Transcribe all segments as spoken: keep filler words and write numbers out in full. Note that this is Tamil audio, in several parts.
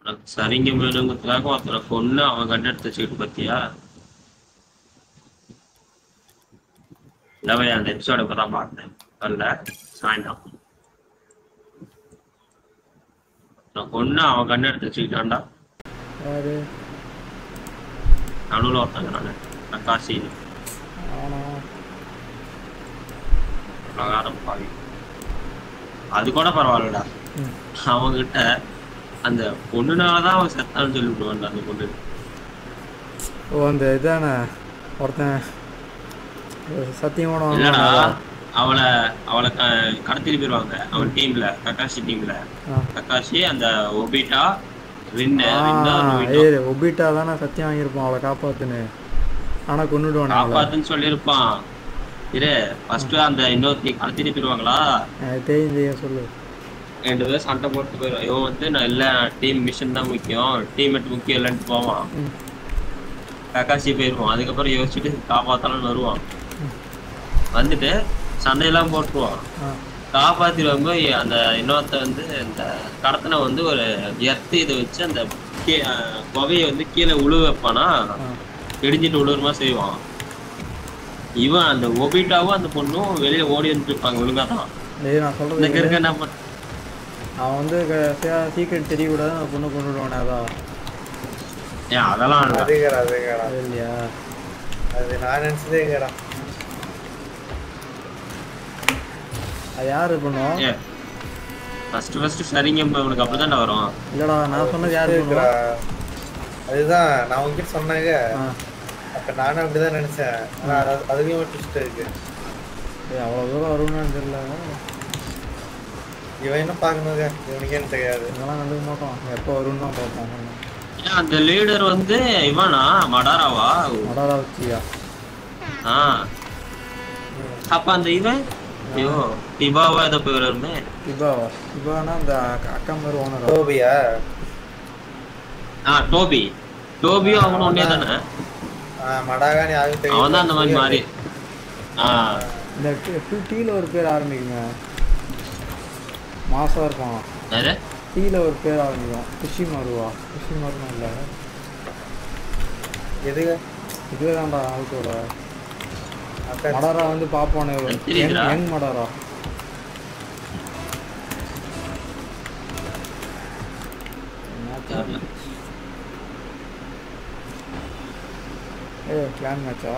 சரிங்க வேணுங்கிறதுக்காக ஒருத்தனை கொன்னு அவன் கண்ணு எடுத்து வச்சுக்கிட்டு பாத்தியா? இல்லவே அந்த எபிசோட இப்பதான் பார்த்தேன். வரல சாயந்தரம். நான் கொன்னு அவன் கண்ணு எடுத்து வச்சுக்கிட்டான்டா. யாரு நடுவில் ஒருத்தாங்க நானு நக்காசி ஆனா பிரகாரம் பாவி. அது கூட பரவாயில்லடா. அவங்கிட்ட அந்த பொண்ணுனாலதான் அவன் செத்தான்னு சொல்லி விடுவான்டா அந்த பொண்ணு. ஓ அந்த இதானே ஒருத்தன் சத்தியமான இல்லடா அவளை அவளை கடத்திட்டு போயிருவாங்க அவன் டீம்ல கக்காஷி டீம்ல. கக்காஷி அந்த ஒபிட்டா ரின்னு ஏய் ஒபிட்டா தானே சத்தியம் வாங்கியிருப்பான் அவளை காப்பாத்துன்னு. ஆனா கொன்னுடுவான் காப்பாத்துன்னு சொல்லியிருப்பான். இரு ஃபர்ஸ்ட் அந்த இன்னொருத்தி கடத்திட்டு போயிருவாங்களா தெரியும் சொல்லு. ரெண்டு பேரும் சண்டை போட்டு போயிடும். இவன் வந்து நான் இல்லை டீம் மிஷன் தான் முக்கியம் டீம்மேட் முக்கியம் இல்லைன்ட்டு போவான். கக்காசி போயிடுவான். அதுக்கப்புறம் யோசிச்சுட்டு காப்பாத்தலாம்னு வருவான். வந்துட்டு சண்டையெல்லாம் போட்டுருவான். காப்பாத்திடுவாங்க. அந்த இன்னொருத்த வந்து இந்த கடத்தனை வந்து ஒரு எர்த்து இதை வச்சு அந்த புகையை வந்து கீழே உழு வைப்பானா இடிஞ்சிட்டு உழுவுறமா செய்வான். இவன் அந்த ஒபிட்டாவும் அந்த பொண்ணும் வெளியில ஓடி வந்துட்டு இருப்பாங்க. ஒழுங்காதான் நான் சொல்றேன் என்ன பண்ண அவன் வந்து சீக்கிரம் தெரியக்கூடாது அந்த பொண்ணு கொண்டு விடுவானே அதான். ஏன் அதெல்லாம் இல்லையா அது நான் நினைச்சதே கேடா. அது யாரு பண்ணுவோம் ஃபர்ஸ்ட் ஃபர்ஸ்ட் சரிங்க உனக்கு அப்படிதான்டா வரும். இல்லடா நான் சொன்னது யாரு இருக்குறா அதுதான் நான் உங்ககிட்ட சொன்னாங்க. அப்ப நானும் அப்படிதான் நினைச்சேன். ஆனா அதுலயும் ஒரு ட்விஸ்ட் இருக்கு. அவ்வளவு தூரம் வரும்னு தெரியல. இவன் என்ன பாக்கணுங்க இவனுக்கே தெரியாது. இதெல்லாம் கண்டுக்க மாட்டோம் எப்போ வரும்னு தான் பார்ப்போம். அந்த லீடர் வந்து இவனா மடாராவா மடாரா வச்சியா? ஆ அப்ப அந்த இவன் ஐயோ டிபாவா ஏதோ போய் வருமே. டிபாவா டிபானா அந்த அக்கா மாதிரி ஓனர். டோபியா? ஆ டோபி டோபியும் அவனும் ஒன்னே தானே. மடாகானி ஆகும் தெரியும். அவன் தான் அந்த மாதிரி மாறி. ஆ இந்த டூ டீல ஒரு பேர் ஆரம்பிக்குங்க மாசா இருப்பான். யாரு டீல ஒரு பேர் ஆரம்பிக்கும் குஷி மாறுவா. குஷி மாறுனா இல்லை எதுங்க இதுவே தான்டா ஆல்கோட மடாரா வந்து பாப்பானே யங் மடாரா. ஏ கிளான் மேட்சா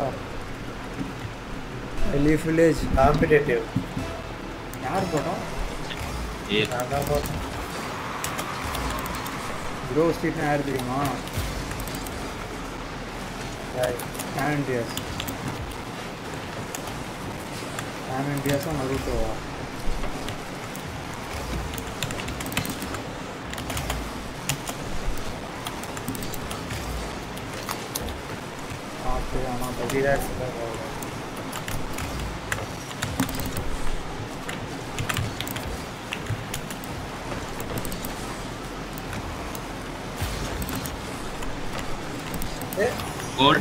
லீஃப் வில்லேஜ் காம்படிட்டிவ் யார் போட்டோம்? நான் தான் போட்டேன். க்ரோ ஸ்ட்ரீட்னா யார் தெரியுமா? கேனண்டியஸ் கேனண்டியஸா நருட்டோவா? பார்த்து ஆனால் பதிலாக கோல்ட்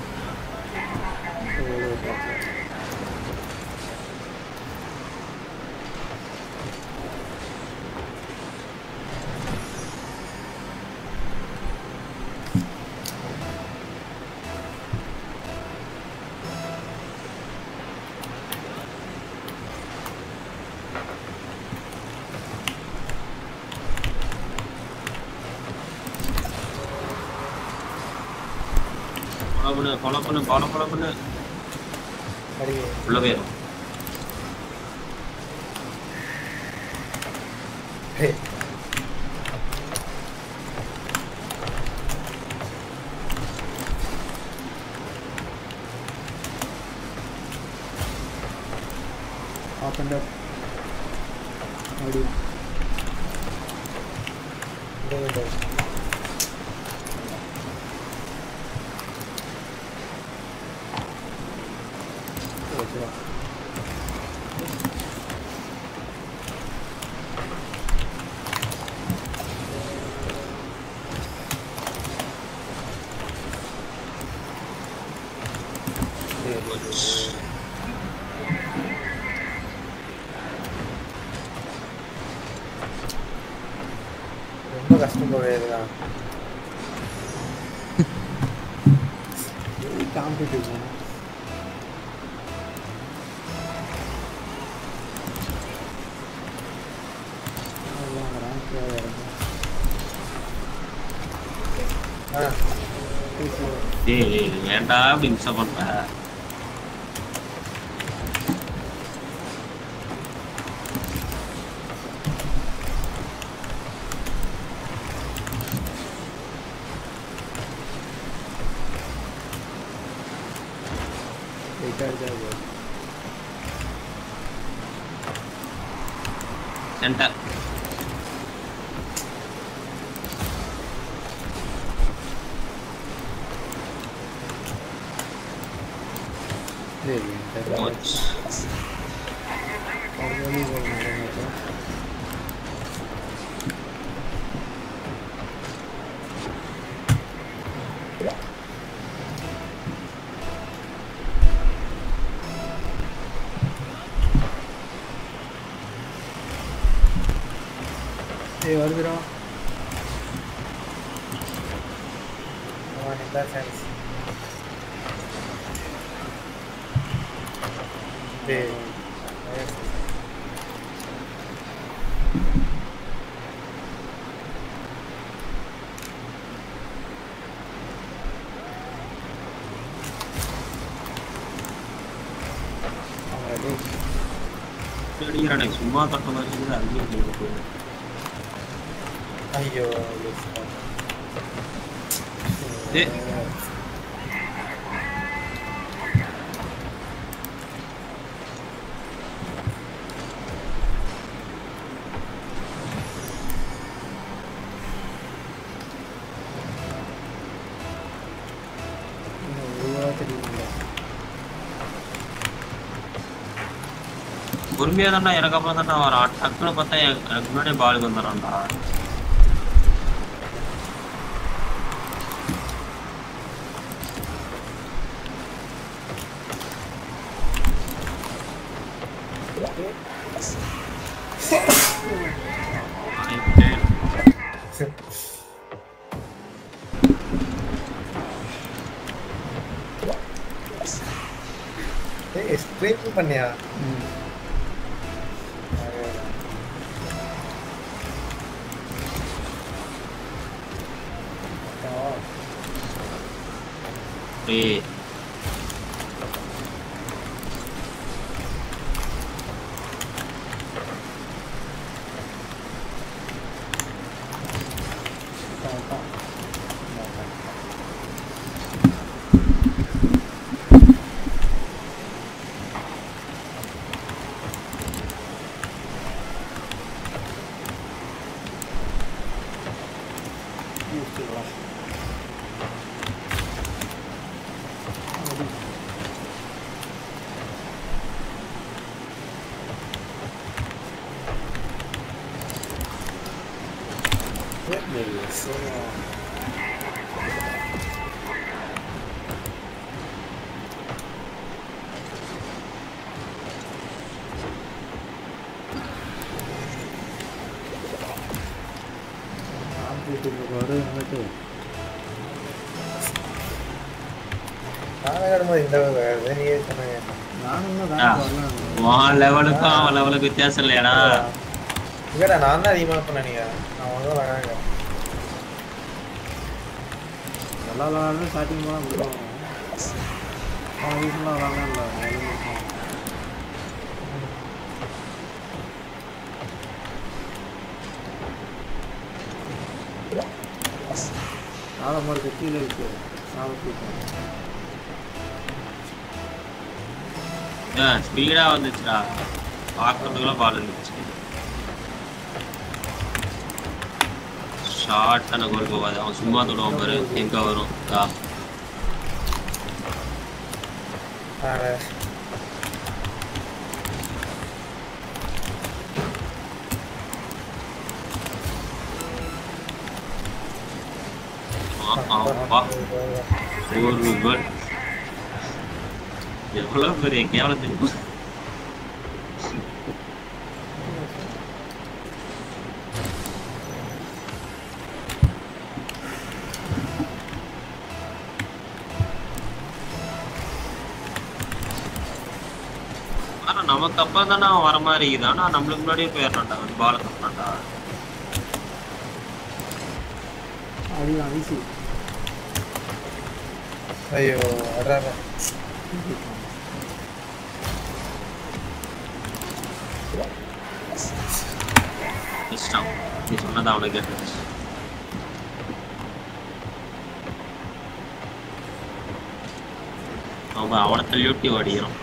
ஃபாலோ பண்ணு ஃபாலோ ஃபாலோ பண்ணு உள்ள போயிடும். Up and up. Maybe. ரொம்ப கஷ்டம் போவேதான் காம்படிட்டிவ் வேண்டாம் அப்படி மிஸ் பண்ற சென்டர் ஏய் வருதுடா அவன் இந்த சென்ஸ் டேய் அடிக்கிறானே சும்மா தட்ட மாதிரி அடிக்க ஐயோ ஏ பொறுமையா தான்டா எனக்கு அப்புறம் தான்டா வரான் டக்குனு பார்த்தா எனக்கு முன்னாடியே பாலுக்கு வந்துடுறான்டா ஏய் ஸ்ட்ரைக் பண்ணியா ஏய் லெவலுக்கும் அவன் லெவலுக்கு வித்தியாசம் இல்லையாடா இல்லடா நான் தான் அதிகமா பண்ணேன் நீங்க நான் ஒன்றும் வராங்க நல்லா விளாட்றது ஸ்டார்டிங் போனால் விடுவாங்க அவன் ரீசனாக விளாட்லாம் இல்லை ஆலமரத்து கீழே இருக்கு ஸ்பீடா வந்துச்சுடா பார்க்கறதுக்குள்ள பால் இருந்துச்சு ஷார்ட்டான கோல் போகாது அவன் சும்மா தொடுவான் பாரு எங்க வரும் ஒரு கோல் எவ்வளவு பெரிய கேவலத்துக்கு ஆனா நமக்கு அப்ப தானே அவன் வர மாதிரி இருக்குது. ஆனா நம்மளுக்கு முன்னாடியே போயிடறான்டா அவன் பால தப்பான்டா. அடிதான் வீசி. ஐயோ அடடா. இஷ்டம் நீ சொன்னதா அவனுக்கு கேட்டுச்சு. அவன் அவனை தள்ளிவிட்டு ஓடிக்கிறான்.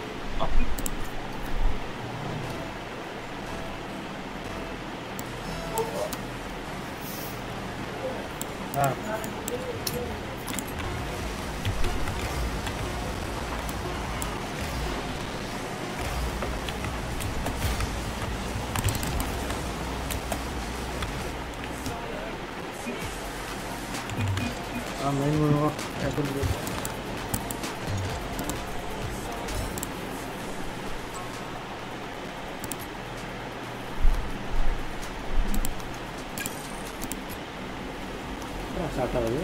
மெயின் பண்ணுவோம் எப்படி ஸ்டார்ட் ஆகுது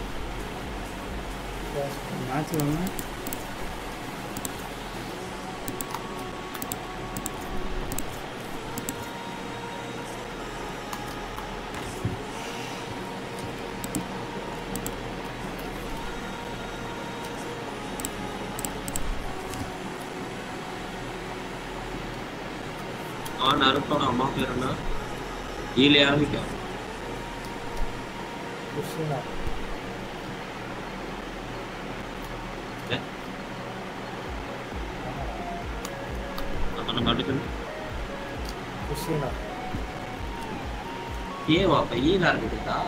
மேட்ச் வந்து நருட்டோட அம்மா பேர் என்ன? ஈலே ஆரம்பிக்கும். ஏவாப்ப ஈலா இருக்குதா?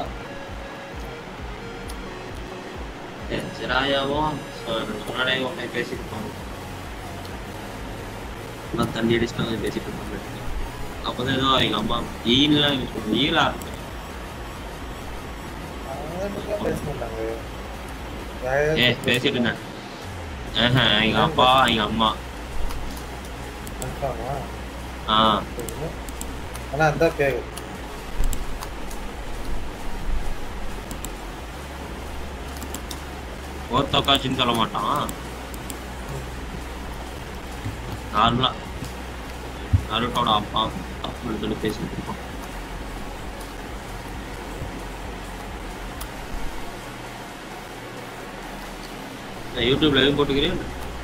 ஜராயாவும் சொன்னாடையும் பேசிட்டு இருப்பாங்க. நான் தண்ணி அடிச்சுட்டு பேசிட்டு இருப்பாங்க. அப்பதான் ஏதோ எங்க அம்மா ஈலாம் ஈலா இருக்கு. ஏ பேசிட்டு இருந்தேன். எங்க அப்பா எங்க அம்மா. ஆஹ் ஆனா அந்த பேரு ஓத்தோக்காச்சின்னு சொல்ல மாட்டான். நார்மலா நருட்டோட அப்பா அப்படின்னு சொல்லி பேசிட்டு இருப்பான். யூடியூப்ல எதுவும் போட்டுக்கிறேன்.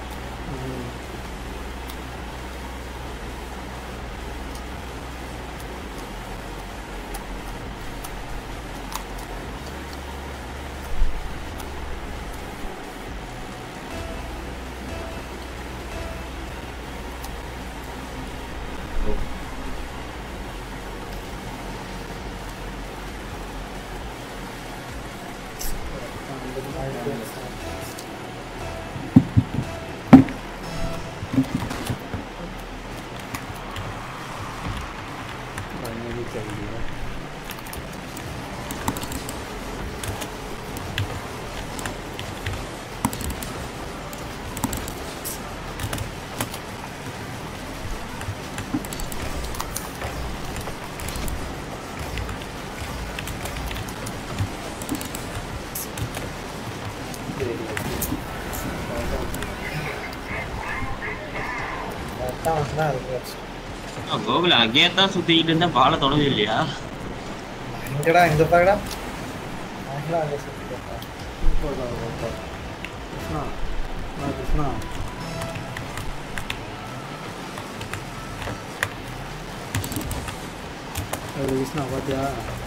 கோகுல அங்கேயே தான் சுத்திக்கிட்டு இருந்தா பால தொடவே இல்லையா? இங்கடா இந்த பாக்கடா கிருஷ்ணா கிருஷ்ணா கிருஷ்ணா பாத்தியா?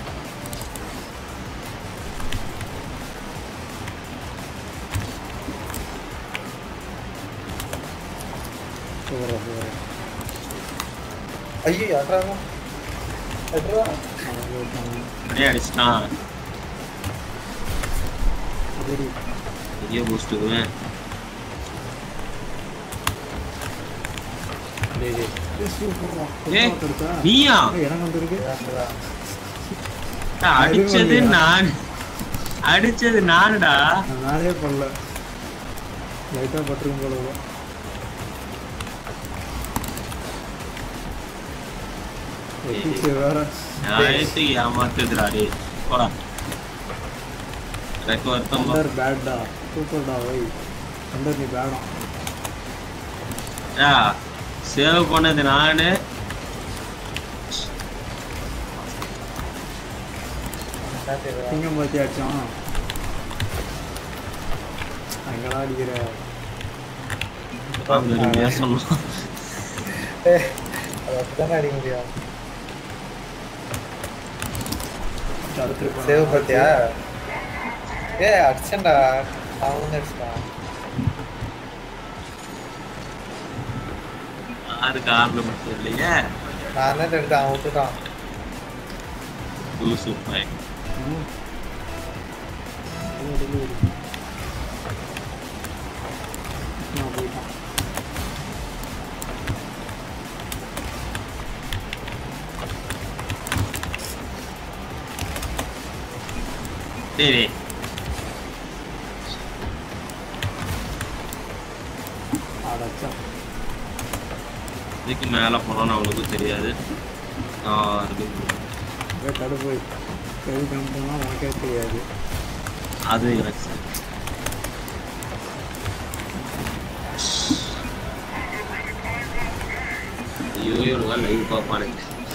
ஐயோ அட்ரா அட்ரா அப்படியே அடிச்சிட்டான். பெரிய பூஸ்டுவேன். நீயா அடிச்சது? நான் அடிச்சது நானுடா. நானே பண்ணல, லைட்டா பட்டிருக்கும் போல. ஏமாத்துறாரு பேட்டா சூப்பர்டா. வை அண்டர் நீ பேடா சேவ் பண்ணது நானு. சிங்கம் பத்தி அடிச்சோம். அங்கடா அடிக்கிற சொன்னோம். அதுதானே அடிக்க முடியும். சேவ் பத்தியா? ஏ அடிச்சேன்டா. அவன் அடிச்சான். யாரு காரணம் தெரியலையே. நான் தான் எடுத்தேன், அவன் விட்டுட்டான். சூப்பர். சரி இதுக்கு மேல போனோம்னு அவனுக்கு தெரியாது. தடுப்பு போனா உனக்கே தெரியாது. அது எனக்கு ஐயோ லைவ் பார்ப்பானு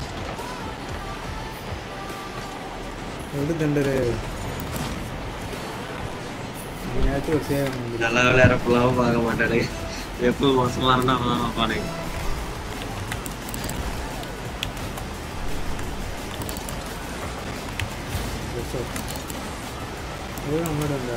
எது தண்டரு நீயாச்சும் ஒரு சேவ் நல்லா விளையாட ஃபுல்லாவும் பார்க்க மாட்டானே. எப்போ மோசமா இருந்தா அவன் பார்ப்பானே. நம்மளோட இந்த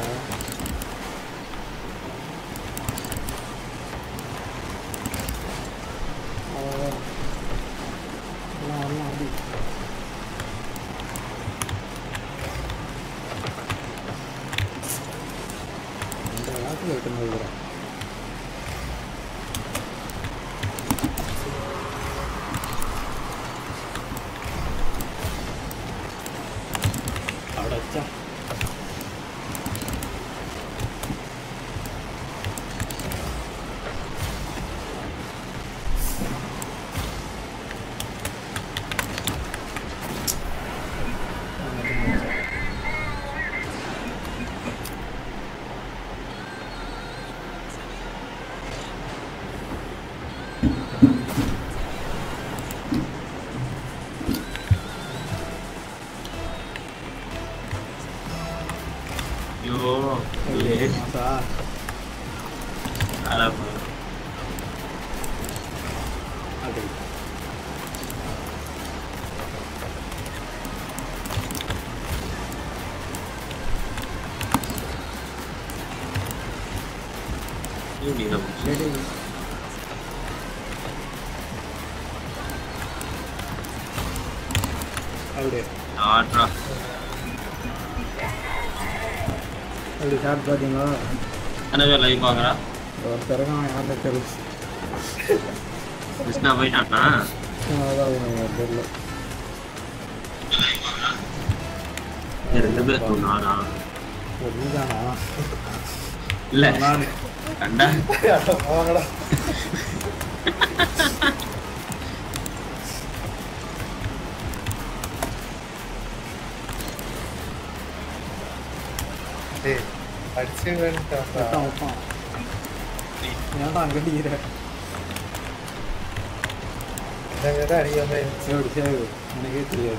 பாத்தீங்களா என்ன லைவ் பாக்குறா ஒருத்தரகம் யார்கிட்ட தெரியும் கிருஷ்ணா போயிட்டானா தெரியல ரெண்டு பேர் நானா நீதானா இல்ல கண்டா போங்கடா டேய் அடிச்சு வேண்டாம்டா விட்டான் ஏன்டா அங்க அடிக்கிற இதான் அடிக்காம சேவ் சேவ் எனக்கே தெரியாது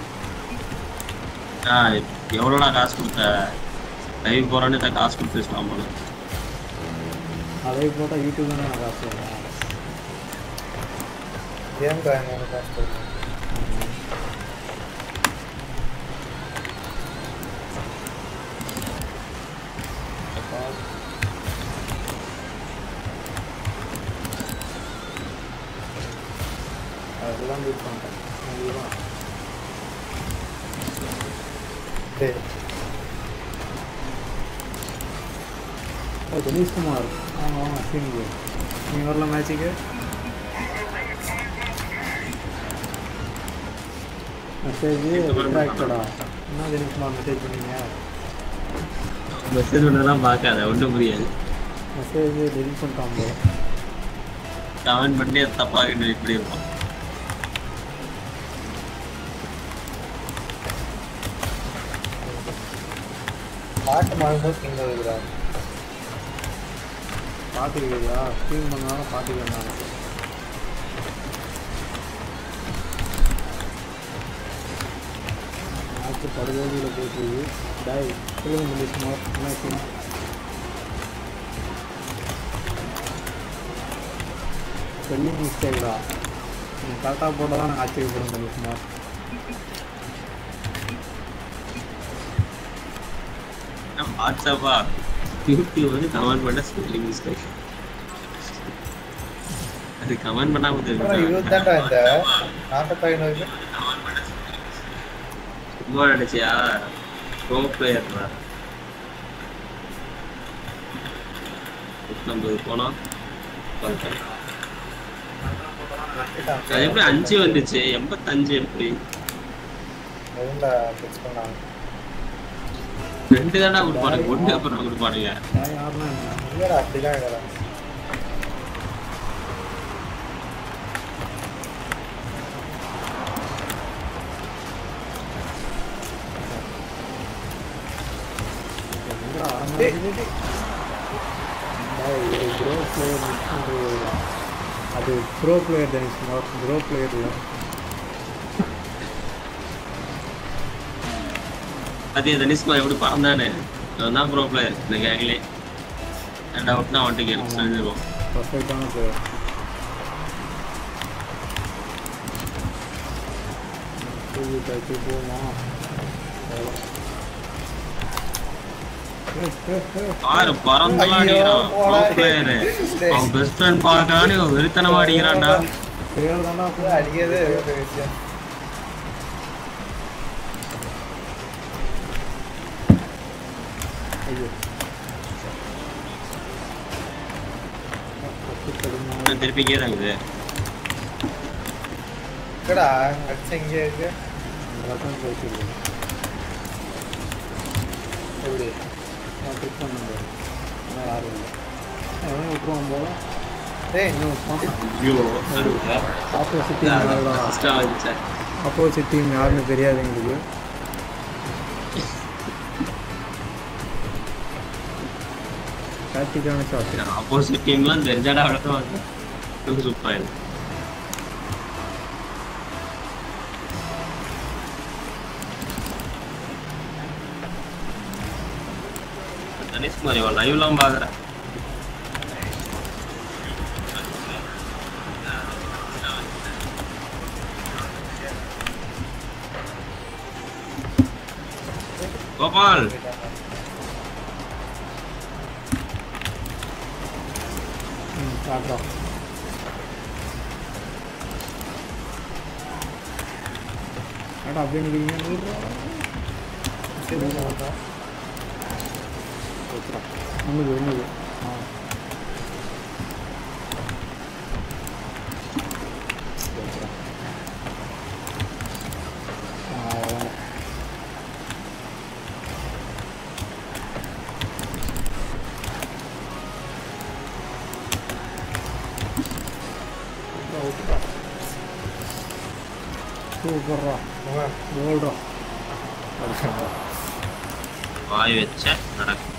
எவ்வளோடா காசு கொடுத்த லைவ் போறான்னு தான் காசு கொடுத்து வச்சுட்டான் போல லைவ் போட்டால் யூடியூப் தானே நான் காசு வரேன் ஏன் காசு காசு அதெல்லாம் யூஸ் பண்ணுறேன் தினேஷ்குமார் ஆமாம் ஆமாம் சீனிக்கு நீங்கள் வரலாம் மேட்சுக்கு மெசேஜ் இன்ட்ராக்டடா என்ன தினேஷ்குமார் மெசேஜ் பண்ணீங்க மெசேஜ் பண்ணதெல்லாம் பார்க்காத ஒன்றும் புரியாது மெசேஜ் டெலிட் பண்ணிட்டான் போல கமெண்ட் பண்ணி தப்பாக இப்படி இருக்கும் பாட்டு மாறும்போது இங்கே வருகிறார் பார்த்துக்கிறியா ஸ்க்ரீன் பண்ணாலும் பார்த்துக்கிறேன் வேறு வேதியில் போயிட்டுருக்கு. டாய் சொல்லுங்க முடியும் சுமார் என்னாச்சு? ஸ்பெல்லிங் மிஸ்டேக்டா. நீங்கள் கரெக்டாக போட்டால் தான் நான் ஆச்சரியப்படும் பண்ணி சுமார். வாட்ஸ்அப்பா யூடியூப் வந்து கமெண்ட் பண்ண ஸ்பெல்லிங் மிஸ்டேக். அது கமெண்ட் பண்ணாம தெரியும். சும்மா நினைச்சியா ப்ரோ பிளேயர் நூற்றம்பது போனா அது எப்படி அஞ்சு வந்துச்சு? எண்பத்தஞ்சு எப்படி ரெண்டு தானே கொடுப்பானுங்க, ஒன்று அப்புறம் கொடுப்பானுங்க. அது ப்ரோ பிளேயர் தான் ப்ரோ பிளேயர் இல்லை. அது தனிஷ்குமார் எப்படி பறந்தானே நான் தான் ப்ரோ பிளேயர் இந்த கேங்லே. ரெண்டு அவுட்னா வந்துட்டு கேம் செஞ்சிருவோம். பர்ஃபெக்டான பிளேயர். போமா பாரு பறந்தெல்லாம் அடிக்கிறான் ப்ரோ பிளேயரு. அவன் பெஸ்ட் ஃப்ரெண்ட் பார்க்கறான்னு வெறித்தனமா அடிக்கிறான்டா. அடிக்கிறதே விஷயம். திருப்பி இங்கே தான் இருக்குது. இங்கே இருக்கு எப்படி ட்ரிக் பண்ணுங்க யாரும் இல்லை எவனே விட்டுருவான் போல. ஆப்போசிட் டீம் ஆப்போசிட் டீம் யாருன்னு தெரியாது எங்களுக்கு. டாக்டிக்கான ஷாட். ஆப்போசிட் டீம்லாம் தெரிஞ்சாடா அவ்வளோ சூப்பராக இருக்கு. தனிஷ்குமார் இவன் லைவ்லாம் பார்க்குறேன். கோபால் காட்டுறோம். ஆடா அப்படியே நிற்கிறீங்க. ஒன்றுது ஒன்றுது ஆ சூப்பர்ரா போல்றா. வாய் வச்ச நடக்கும்.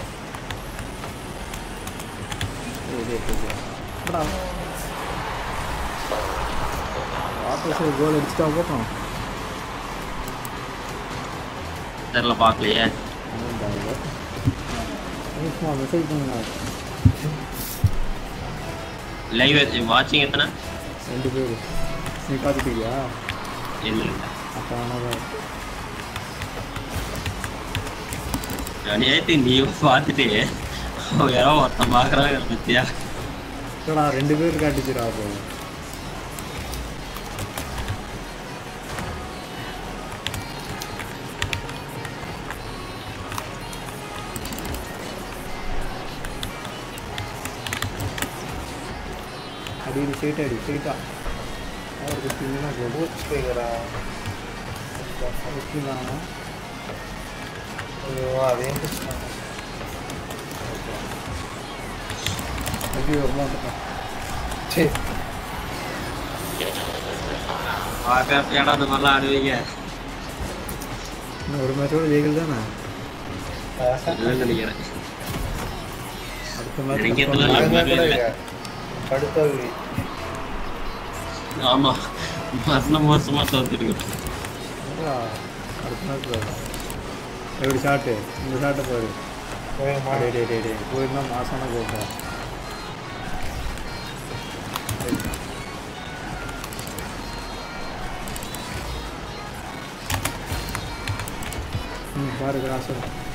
கோல் அடிச்சுட்டா போட்டோம். தெரியல பார்க்கலையே. மெசேஜ் பண்ணுங்க. லைவ் வாட்சிங் எத்தனை? ரெண்டு பேர். நீ பார்த்துட்டியா? இல்லை இல்லை. அப்போ அநியாயத்தை நீயும் பார்த்துட்டு யாரோ ஒருத்தன் பார்க்குறாங்க பத்தியா? இல்லைடா ரெண்டு பேர் காட்டுச்சுடா. அப்போ அடி ஸ்ட்ரெயிட் அடி ஸ்ட்ரெயிட்டா அவர் குத்திங்கன்னா போச்சு போய்க்கிறா. குத்தினானா அதையும் எப்படி வரலாம். சரி பார்க்க ஏடா அந்த மாதிரிலாம் ஆடுவீங்க. இன்னும் ஒரு மேட்சோட ஜெயிக்கல் தானே நினைக்கிறேன். அடுத்த மேட்ச் படுத்தோல்வி. ஆமா மரண மோசமா தோத்துருக்கு. அடுத்த மேட்ச் எப்படி ஷாட்டு இந்த ஷாட்டை பாரு போயமா டே டே டே டே போயிருந்தா மாசான கோப்பா ம் பாரு கிராஸ்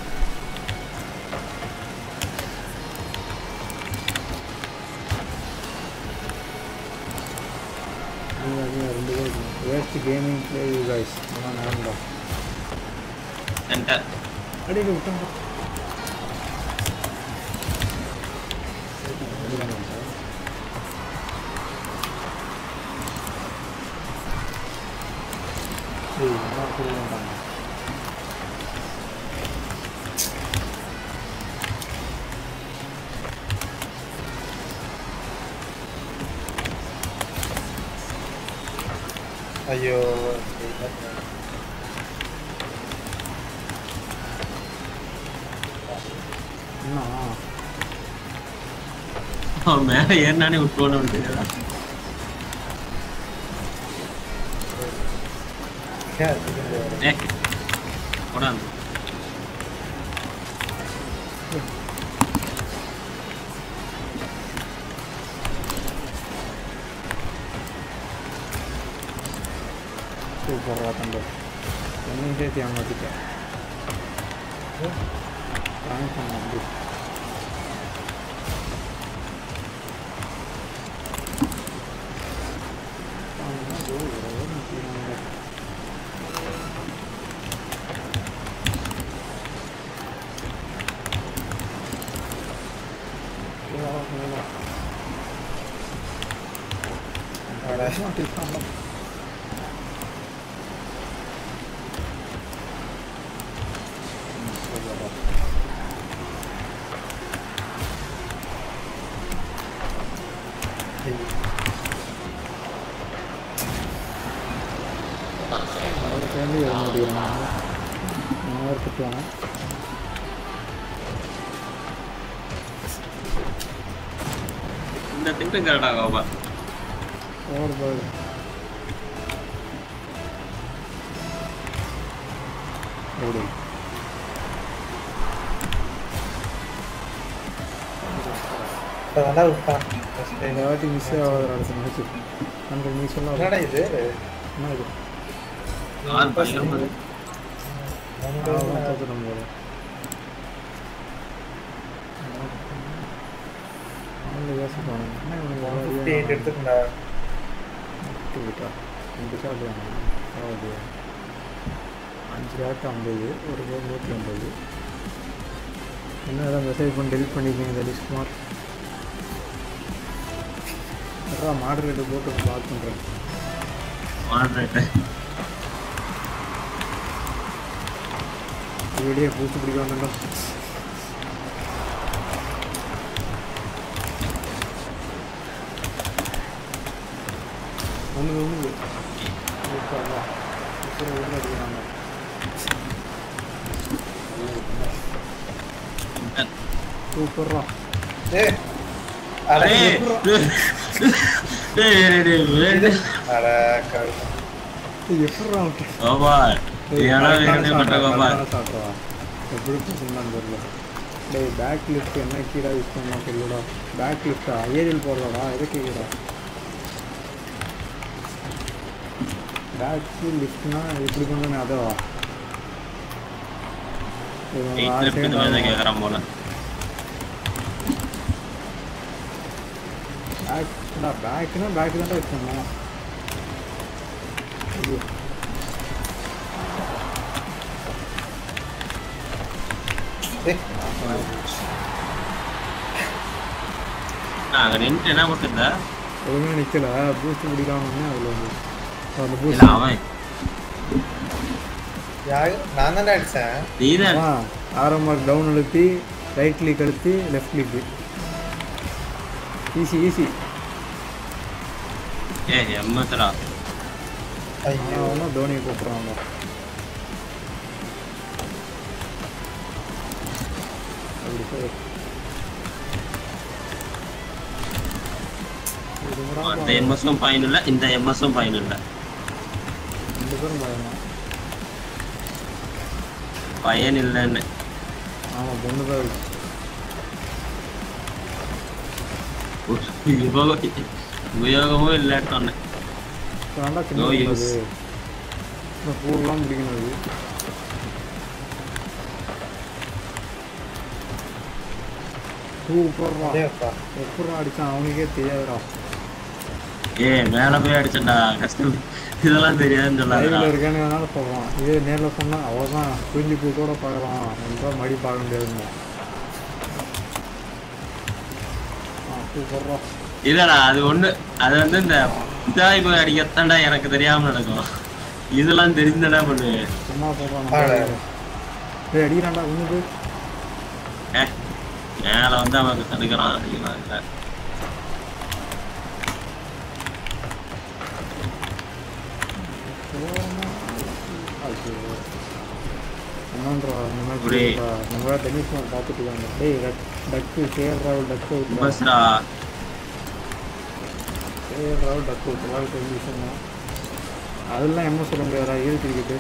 ரெண்டு பேர் waste gaming play you guys ஆனால் நான் சென்டர் அடிக்க விட்டாங்க ஐயோ அவன் மேலே ஏறினானே விட்டுவோன்னு வந்துருக்கா போடாது சூப்பராக தம்பி என்னையும் சேர்த்து ஏமாத்திட்டேன் தேங்க்ஸ் அண்ணா அப்படி அவருக்கு வர முடியும் திட்டுவாங்க இந்த திட்டு கரெக்டா கோபா ஓவர் பால் ஓடி அதனால விட்டான் இந்த வாட்டி மிஸ் ஆகாத அடுத்த மேட்ச் அந்த நீ சொன்ன என்னடா இது என்ன இது ஆறு பயங்கரமா தோத்துடும் போல எடுத்துக்கா ரெண்டு ஷாட் அதாவது அஞ்சு ஷாட் ஐம்பது ஒரு கோல் நூற்றி ஐம்பது என்ன ஏதாவது மெசேஜ் பண்ணி டெலிட் பண்ணிக்கிங்க தலிஷ்குமார் அதான் மாடரேட்டர் போட்டு பிளாக் பண்ணுறேன் மாடரேட்டர் வீடியோ பூச்சி பிடிக்க வந்துட்டோம் ஒன்று ஒன்று அடிக்கிறாங்க சூப்பர்ரா ஏ அட அட எப்படா விட்டு கோபா ஏனா வேணே பண்ற கோபா சாப்பிட்றா எப்படி சொன்னான்னு தெரியல டேய் பேக் லிஃப்ட் என்ன கீழே யூஸ் பண்ணா தெரியலடா பேக் லிஃப்டா ஏரியல் போடுறடா எதை கேட்குறா பேக் லிஃப்ட்னா எப்படி பண்ணுறேன் அதவா கேக்குறான் போல பேக்டா பேக்குனா பேக் தான்டா யூஸ் பண்ணேன் அங்க நின்று என்ன பண்ணிருந்தா ஒழுங்காக நிற்கல பூஸ்ட் முடிக்காம அதில் வந்து அந்த இல்ல பூஸ்ட் அவன் யாரு நான் தானே அடிச்சேன் நீதான் ஆரம் மார்க் டவுன் அழுத்தி ரைட் கிளிக் அழுத்தி லெஃப்ட் கிளிக்கு ஈஸி ஈஸி ஏ எம்மத்தடா ஐயோ அவனும் தோனியை கூப்பிட்றாங்க அப்படி போய் அந்த எம்எஸும் பயன் இல்லை இந்த எம்எஸும் பயன் இல்லை ரெண்டு பேரும் பயமா பையன் இல்லைன்னு. ஆமாம் பொண்ணு தான் இருக்கு. உபயோகமும் இல்லைன்னு சொன்னேன். வேண்டா சின்ன அது இந்த பூர்லாம் முடிக்கணும். அது பூ போடுறான் எப்படா அடித்தான் அவனுக்கே தெரியாதுடா. ஏ மேலே போய் அடிச்சேன்டா கஷ்டம். இதெல்லாம் தெரியாதுன்னு சொல்லாதுடா. லைவ்ல இருக்கேன்னு சொல்கிறான். இதே நேரில் சொன்னால் அவள் தான் குயிலி பூ கூட பார்க்குறான். ரொம்ப மடி பார்க்க முடியாதுன்னு பூ போடுறான். இல்லடா அது ஒண்ணு அது வந்து இந்த இதாய் போய் அடிக்கத்தாண்டா எனக்கு தெரியாம நடக்கும். இதெல்லாம் தெரிஞ்சடா பண்ணு. சும்மா போடுறான் அடிக்கிறான்டா ஒன்று. ஏ மேல வந்து அவனுக்கு தடுக்கிறான் அடிக்கலாம். இல்லை நம்ம டென்னிஸ் பார்த்துட்டு இருக்காங்க. டேய் டக்கு கேஎல் ராகுல் டக் அவுட் பஸ்டா கேஎல் ராகுல் டக் அவுட் ராகுல் டென்னிஷன் தான். அதெல்லாம் என்ன சொல்ல முடியாதா ஏழு கிரிக்கெட்டு.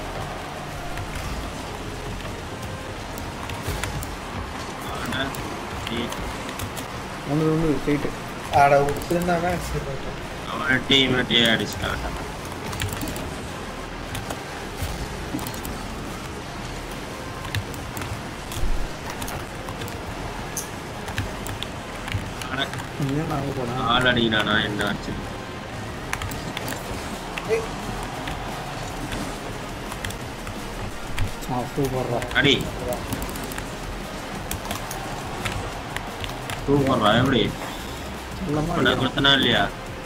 ஒன்று ஒன்று ஸ்ட்ரைட்டு ஆட விட்டுருந்தானா அவனை டீம் டீ அடிச்சுட்டான். ஆள் அடிக்கிறானா என்ன ஆச்சு? அடி சூப்பர்ரா. எப்படி கொடுத்தனா இல்லையா?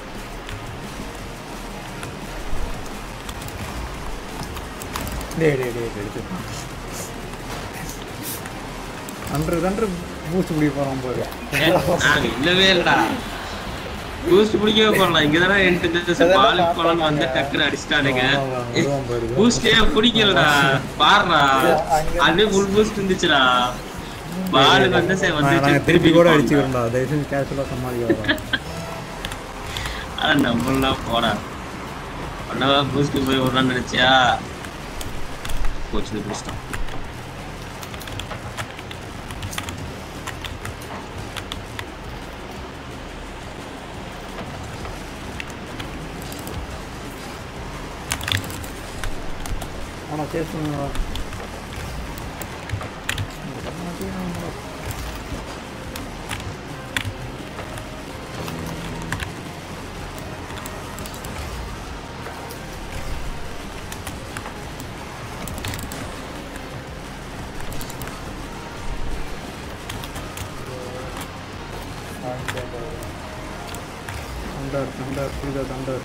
ஹண்ட்ரட் ஹண்ட்ரட் பூஸ்ட் பிடிக்க போகிறோம் போது. இல்லவே இல்லடா பூஸ்ட் பிடிக்கவே போகலாம். இங்கதானே என்கிட்ட பால் போலாம் வந்து டக்குன்னு அடிச்சுட்டானுங்க. பூஸ்டே பிடிக்கலடா பாருடா. அதுவே ஃபுல் பூஸ்ட் இருந்துச்சுடா. பால் வந்து வந்து திருப்பி கூட அடிச்சுக்கிறோம்டா. தயவு செஞ்சு கேஷுவலாக சமாளிக்க. அதான் நம்மளாம் போடா பண்ணவா பூஸ்ட் போய் விடுறான்னு நினைச்சியா போச்சு பிடிச்சிட்டோம். ஆனால் சேஸ் பண்ணுவா தண்டர் தண்டர் இந்த தண்டர்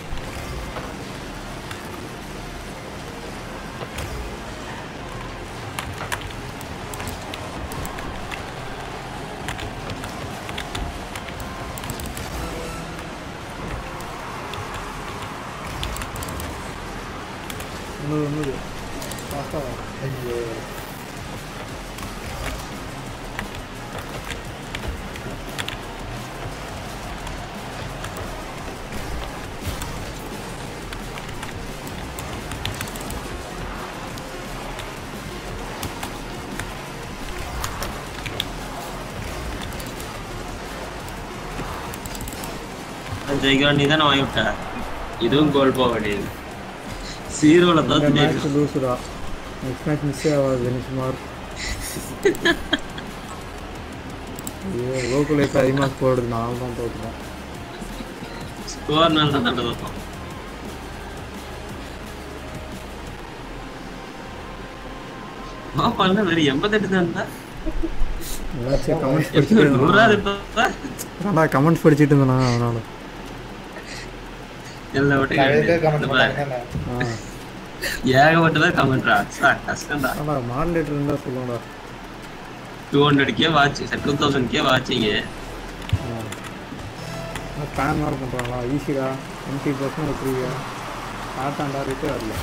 ஒன்று ஒன்று பாஸ்தா. ஐயோ ஜெயிக்கிறோம். நீ தானே வாங்கி விட்ட. இதுவும் கோல் போக வேண்டியது. சீரோல தான் மேட்ச் லூசுடா. நெக்ஸ்ட் மேட்ச் மிஸ் ஆகாது வெனிஷ்மார். ஐயோ லோக்கல் இப்போ அதிகமாக ஸ்கோர் எடுத்து நாலு தான் தோற்றுட்டோம். ஸ்கோர் நல்லா தான் தோற்றோம். பாப்பா என்ன வெறும் எண்பத்தெட்டு தான் இருந்தா கமெண்ட்ஸ் படிச்சுட்டு கமெண்ட்ஸ் படிச்சுட்டு இருந்தேண்ணா. அதனால ஏகப்பட்டதான் கமெண்ட்ரா. கஷ்டம்டா. மாடலேட்டர் இருந்தா சொல்லுங்கடா. Two hundred K watch two thousand K வாட்சிங்க. ஸ்பேம் மாதிரி பண்ணுறாங்களா? ஈஸியா எம்டி பர்சன்ட் ஃப்ரீயா ஆட்டாண்டா ரேட்டு வரல.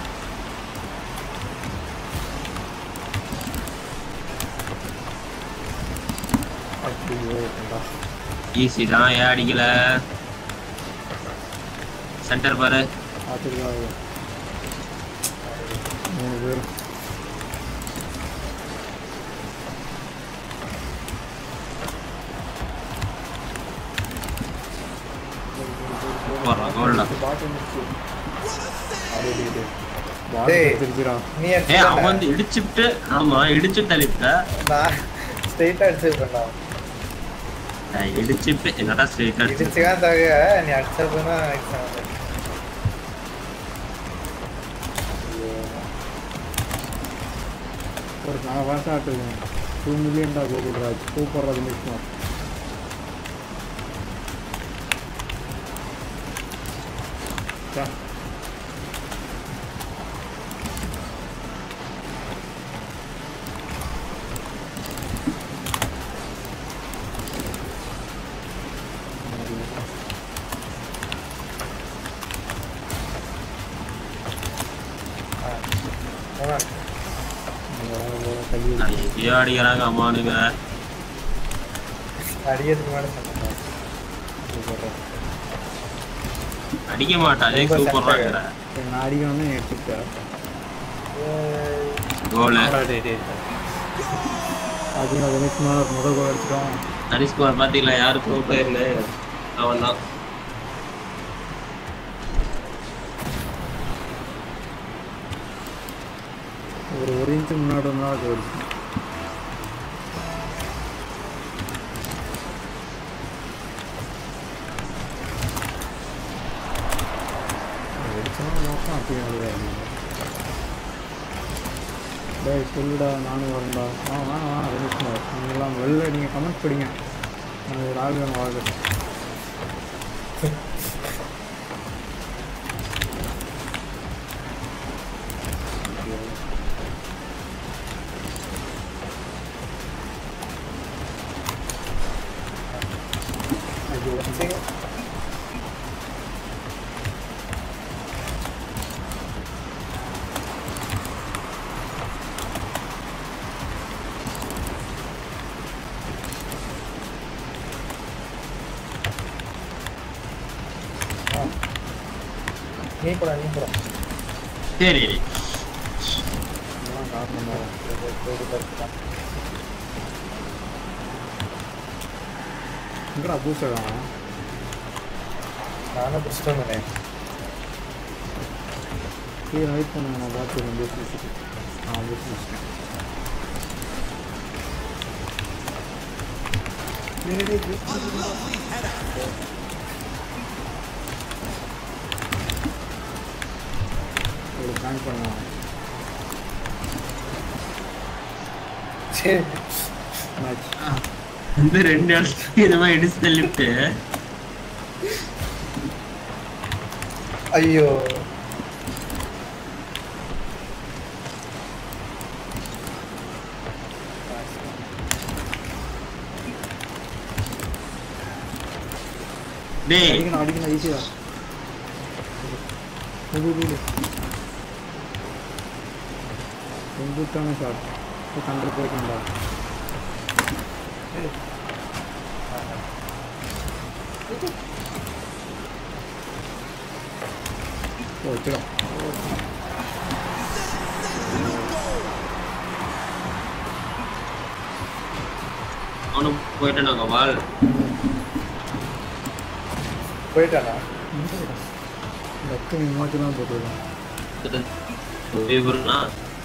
ஈஸி தான். ஏன் அடிக்கல? சென்டர் பாரு. பார்த்துருக்காங்க மூணு பேர். போடுறான் கோல்டா. நீ ஏய் அவன் வந்து இடிச்சிட்டு ஆமா இடிச்சு தள்ளிட்ட. நான் ஸ்ட்ரைட்டா அடிச்சிருக்கேன்டா. நான் இடிச்சிட்டு என்னடா ஸ்ட்ரைட்டா அடிச்சு. இடிச்சுக்கா தவிர நீ அடிச்சப்பனா ஒரு நான் வாசம் ஆட்டுருக்கேன். டூ மில்லியன்டா கூகுள் ராஜ் சூப்பர் ராஜ் மிஸ்மா. அடிக்கிறாங்க அம்மானுங்க. அடிக்கிறதுக்கு மேல அடிக்க மாட்டான். சூப்பரா இருக்கிற நான் அடிக்கணும்னு எடுத்துக்கிட்டேன். கோல் அது ரமேஷ் குமார் முதல் கோல் அடிச்சிட்டோம். ரமேஷ் குமார் பாத்தீங்களா யாரு ப்ரோ பிளேயர்ல அவன் தான். ஒரு ஒரு இன்ச்சு முன்னாடி வந்தால் அது அடிச்சு அடிச்சோன்னா நோக்கம் அப்படி அழுகாது. டே சொல்லுடா நானும் வரேன்டா. ஆ வேணாம் வேணாம் ரமேஷ் குமார் நீங்கள்லாம் வெளில நீங்கள் கமெண்ட் படிங்க. நான் ஒரு ஆள் வேணும் வாழ்க்கை. நீ போடா நீ போடா. சரி எங்கடா பூசடா நானும் புடிச்சிட்டேன். கீழே வெயிட் பண்ணுங்க நான் பார்த்து பேசிட்டு ஆ பேசிட்டேன். ஒரு பிளான் பண்ணுவோம். சரி மேட்ச் வந்து ரெண்டு இடத்துக்கு இது மாதிரி இடிச்சு தள்ளிட்டு ஐயோ டேய் அடிக்கணும் அடிக்கணும் ஈஸியா செங்குத்தான ஷாட் கண்டர் போய்க்கண்டா. வச்சிடும் அவனும் போயிட்டு நாங்க வால் போயிட்டானா லக்கு மூச்சு தான் போட்டுருக்கோம். விவரம்னா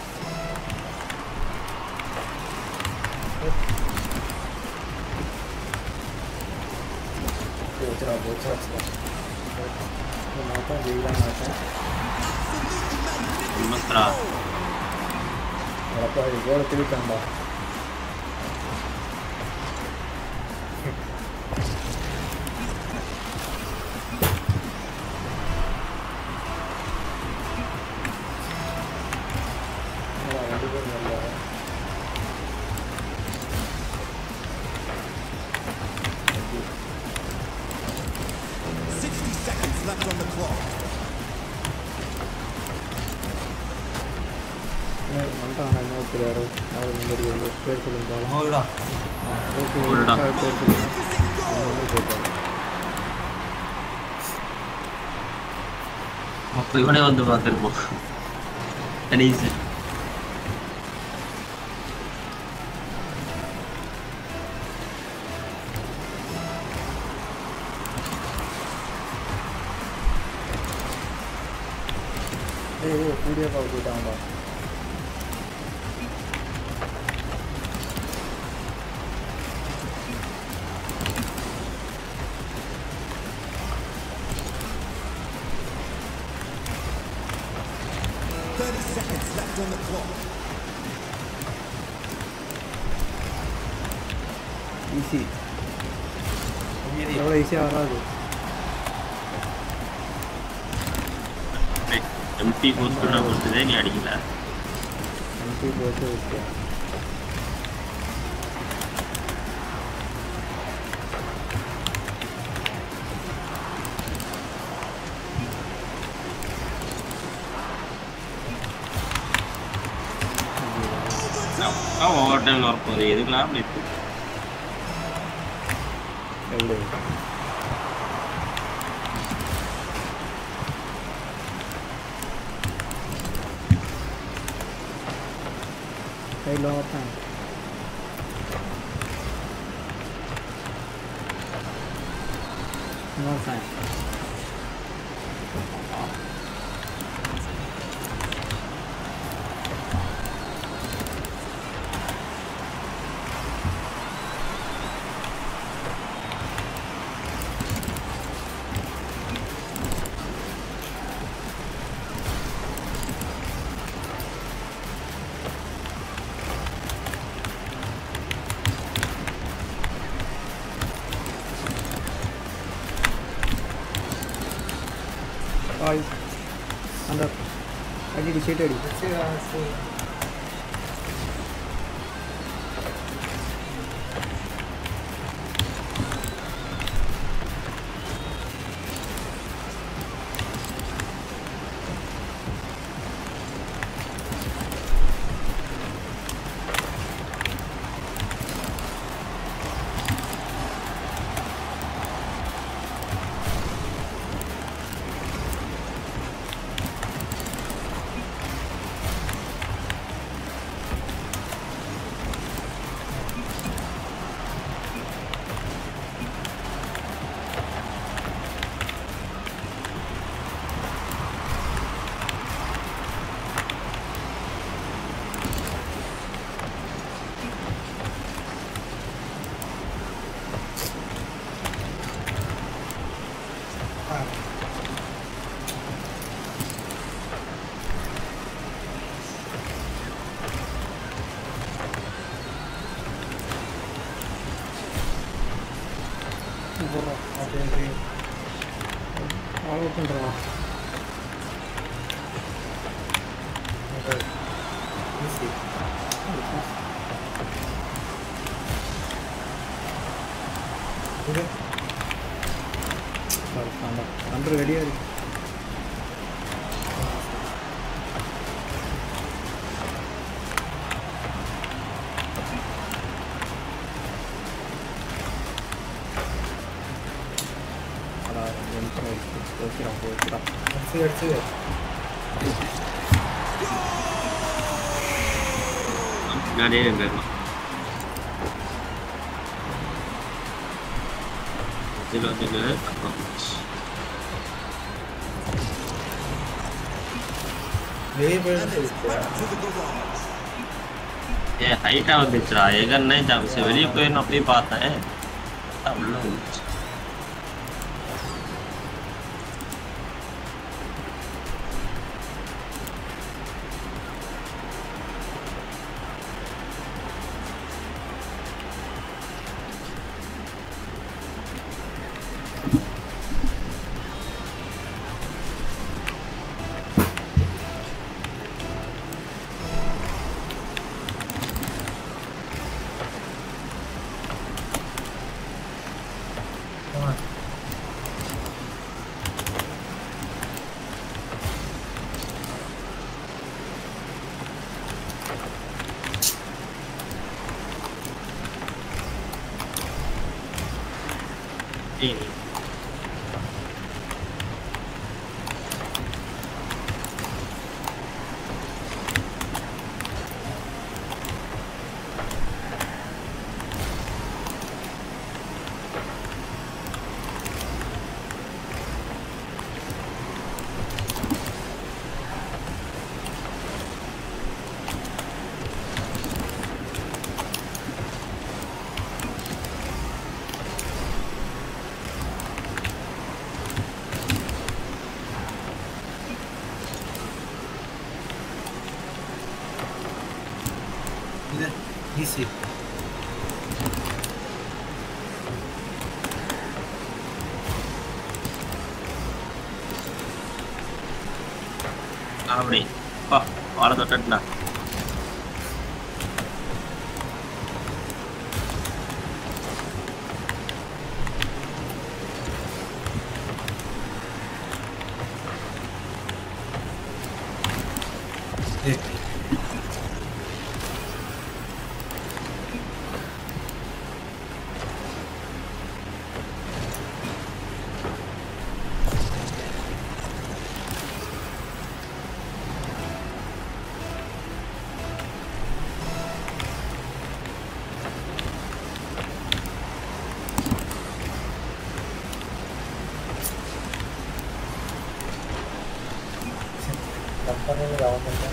போச்சுடா போச்சுடா மாட்டேன் ஜெயிலாம் மாட்டேன். நமஸ்தரா அப்பா இது கோலை திருட்டாண்டா. பேர் சொல்லுங்க அப்ப இவனே வந்து பார்த்துருப்போம் கணேஷ். ஏய் ஏய் கூடிய பார்க்க போயிட்டாங்கடா. thirty seconds left on the clock. Easy. எவ்வளோ ஈஸியாக வராது. எம்பி போஸ்ட் நான் கொடுத்ததே நீ அடிக்கல. MP post okay. Over time work போகுது எதுக்குலாம் அப்படி இருக்கு எவ்வளோ Hey, long time. No time. Five. Under. I need to shit ready. All open draw. Easy. Okay. Under ready are you? Let's see, let's see it. பின்னாடியே இருந்துடலாம் இதில் வந்து வெளியே போயிட்டு ஏ ஹைட்டாக வந்துச்சுடா எகன்னே சான்ஸ் வெளியே போயிடணும் அப்படியே பார்த்தேன் உள்ள வந்துச்சு ஈஸி. அப்படி பா வாழ தொட்டா கம்பெனியில் கவர்மெண்ட்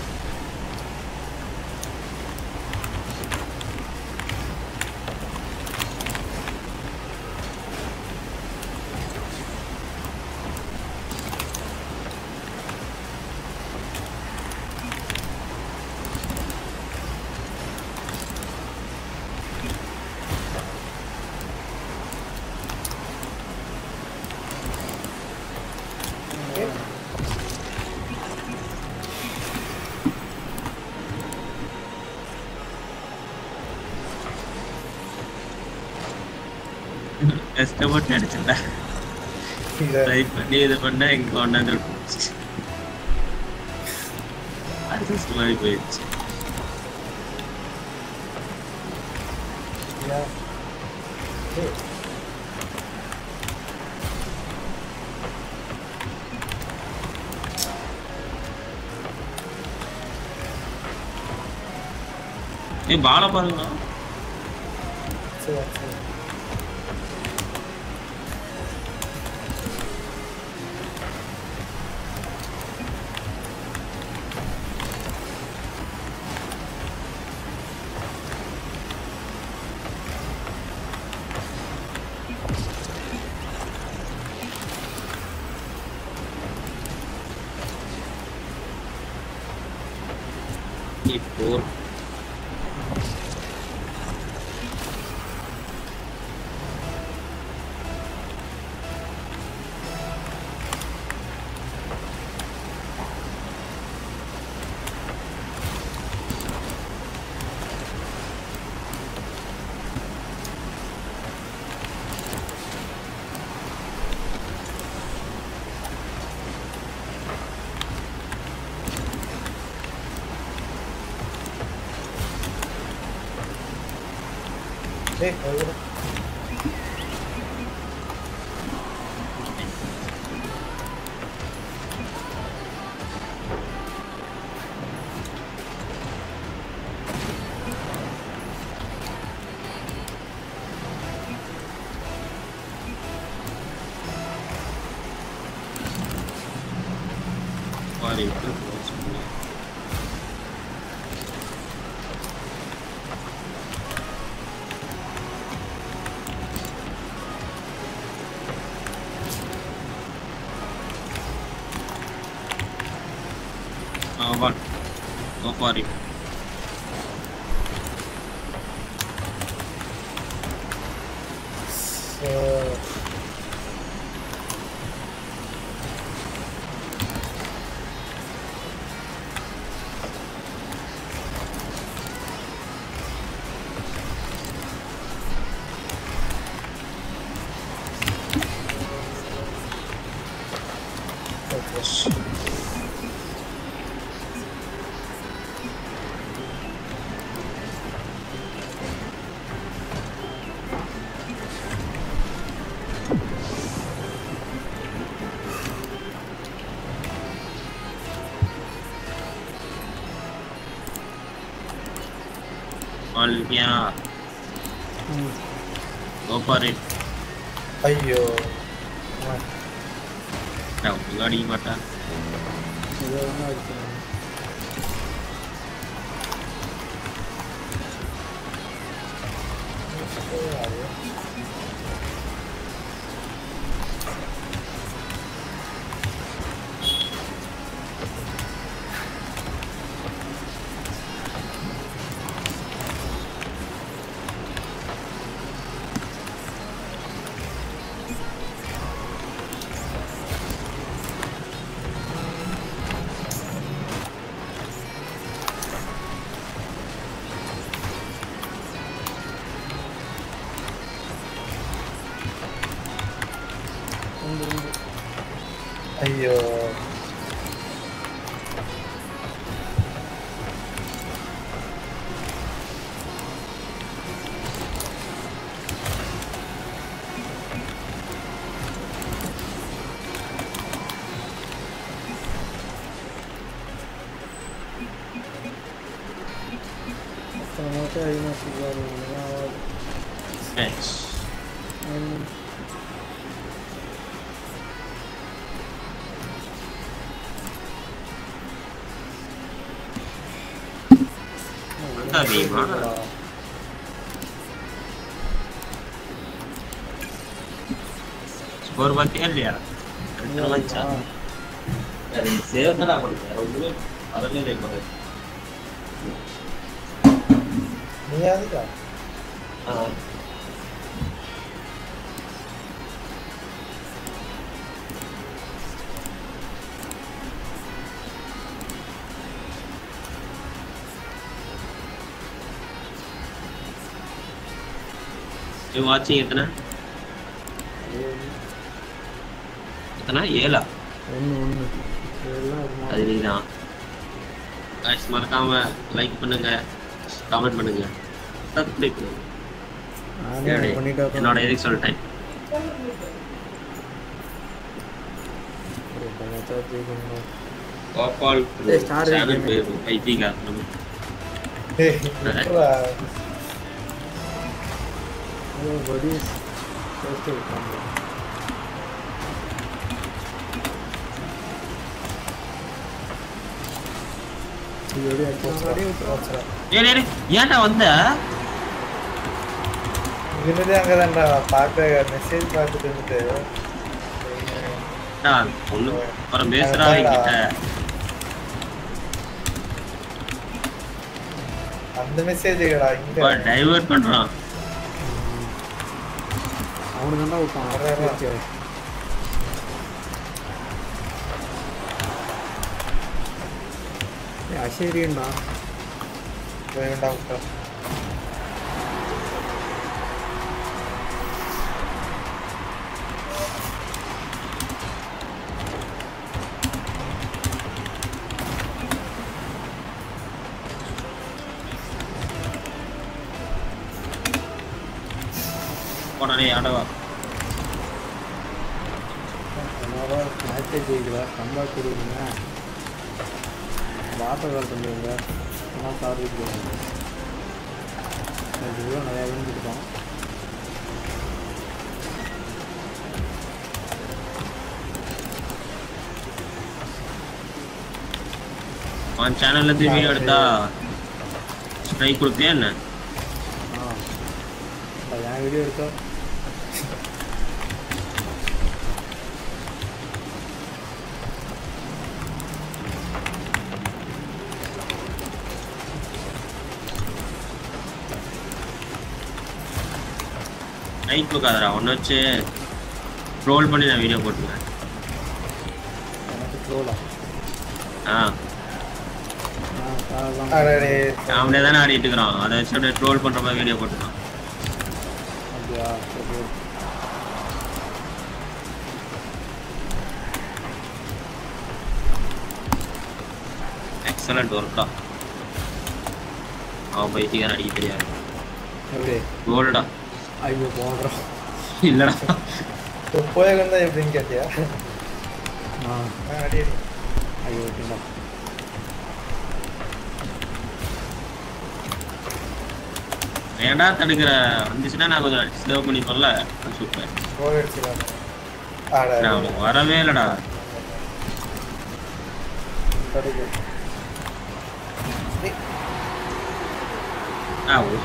கஷ்டப்பட்டு அடிச்சுட்டா ட்ரை பண்ணி இது பண்ணா இங்க கொண்டாந்து அது மாதிரி போயிடுச்சு. ஏ பால பாருங்க சரி சரி இப்போ ஏய் அது பாரு Uh, one. Go for it. So, All yeah. Go for it. ஐயோ Now, गाड़ी बता. இதை ஒன்றும் அடிச்சிடலாம். ஐயோ Motor aí na cidade, na hora. Smash. Tá bem, mano. Skor batin dia. Kita lancar. Dari save na ako. Pero para nila ko. Niya ka. Ah. You watching इतना इतना ये ला ஒன்று ஒன்று எல்லாம் அதுதான் गाइस மறக்காம லைக் பண்ணுங்க கமெண்ட் பண்ணுங்க சப்ஸ்கிரைப் பண்ணுங்க நானே பண்ணிட்டா என்னோட எதுக்கு சொல்லிட்டேன் ஒரு பணத்தை தீக்கணும் கோபால் ஏய், star சேனல் game. பேரு ஐடிகா நம்ம ஏய் விட்றா. அது படி ஃபர்ஸ்ட் இருக்காங்க இது அப்படியே போச்சுடா. ஏய் டேய் டேய், ஏன்டா வந்த இருந்ததே அங்கதான்டா பார்க்க மெசேஜ் பார்த்துட்டு இருந்துட்டு டா ஒண்ணு அப்புறம் பேசுறா என்கிட்ட அந்த மெசேஜ்டா இங்க டைவர்ட் பண்றான் அவனுக்கு தான் விட்டான் வர்றா, வர்றா. ஏய் அஷேரியன்டா வேண்டாம் விட்டா. போனே ஆடவா அதனால மேட்சே ஜெயிக்கல கம்பேக் கொடுக்குங்க வாட்டை கால் பண்ணுவீங்க ஆனால் சார் இருக்கிறாங்க இதுதான் நிறையா விழுந்துக்கிட்டோம் உன் சேனல்ல இருந்து வீடியோ எடுத்தா ஸ்ட்ரைக் கொடுப்பியா என்ன ஆ அப்ப என் வீடியோ எடுத்தா ஸ்ட்ரைக் கொடுக்காதடா ஒன்று வச்சு ட்ரோல் பண்ணி நான் வீடியோ போட்டுருவேன் எனக்கு ட்ரோலா ஆ ஆ அதெல்லாம் அடடே. அவனே தானே ஆடிட்டு இருக்கிறான் அதை வச்சு அப்படியே ட்ரோல் பண்ற மாதிரி வீடியோ போட்டுருக்கான் அப்படியா சரி எக்ஸலண்ட் ஒர்க்கா அவன் பைத்தியக்காரன் அடிக்க தெரியாது எப்படி கோல்டா ஐயோ போடுறோம் இல்லடா போய் வந்தா எப்படின்னு கேட்டியா ஆ ஆ, அடி அடி. ஐயோ ஓகேங்களா ஏன்டா தடுக்கிற வந்துச்சுன்னா நான் கொஞ்சம் சேவ் பண்ணிப்போம்ல சூப்பர் கோல் அடிச்சிடலாம். அட, நான் அவனுக்கு வரவே இல்லடா கிடைக்கும் ஆ ஓ-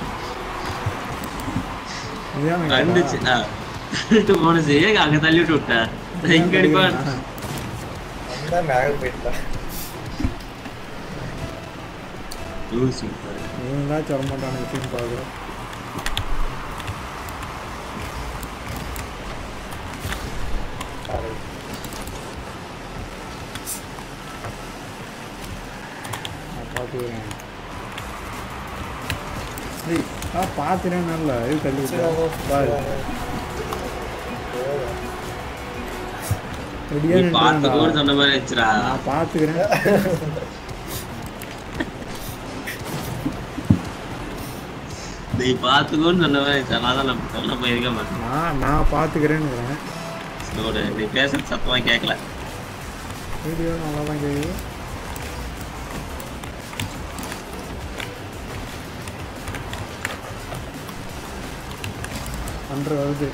இதுதான் வந்துச்சு ஆ போனது அங்க தள்ளி விட்டு விட்டேன் எங்க அடிப்பான் வந்தா மேக போயிட்டா. சூப்பர் நீங்களா சொல்ல மாட்டானு எப்படின்னு பார்க்குறோம் அட, நான் பார்த்துக்கிறேன் டேய் ஆ பார்த்துறேன் நல்லா இது தள்ளி விட்டா பாரு ரெடியா நீ பாத்துக்கோன்னு சொன்ன மாதிரி ஆச்சுடா. நான் பாத்துக்கிறேன். நீ பாத்துக்கோன்னு சொன்ன மாதிரி ஆச்சு. அதான் நான் சொல்ல போயிருக்க மாட்டேன். நான் நான் பாத்துக்கிறேன்னு சோடு நீ பேசுறது சத்தமா கேட்கல. வீடியோ நல்லா தான் கேக்குது. அன்று வருது.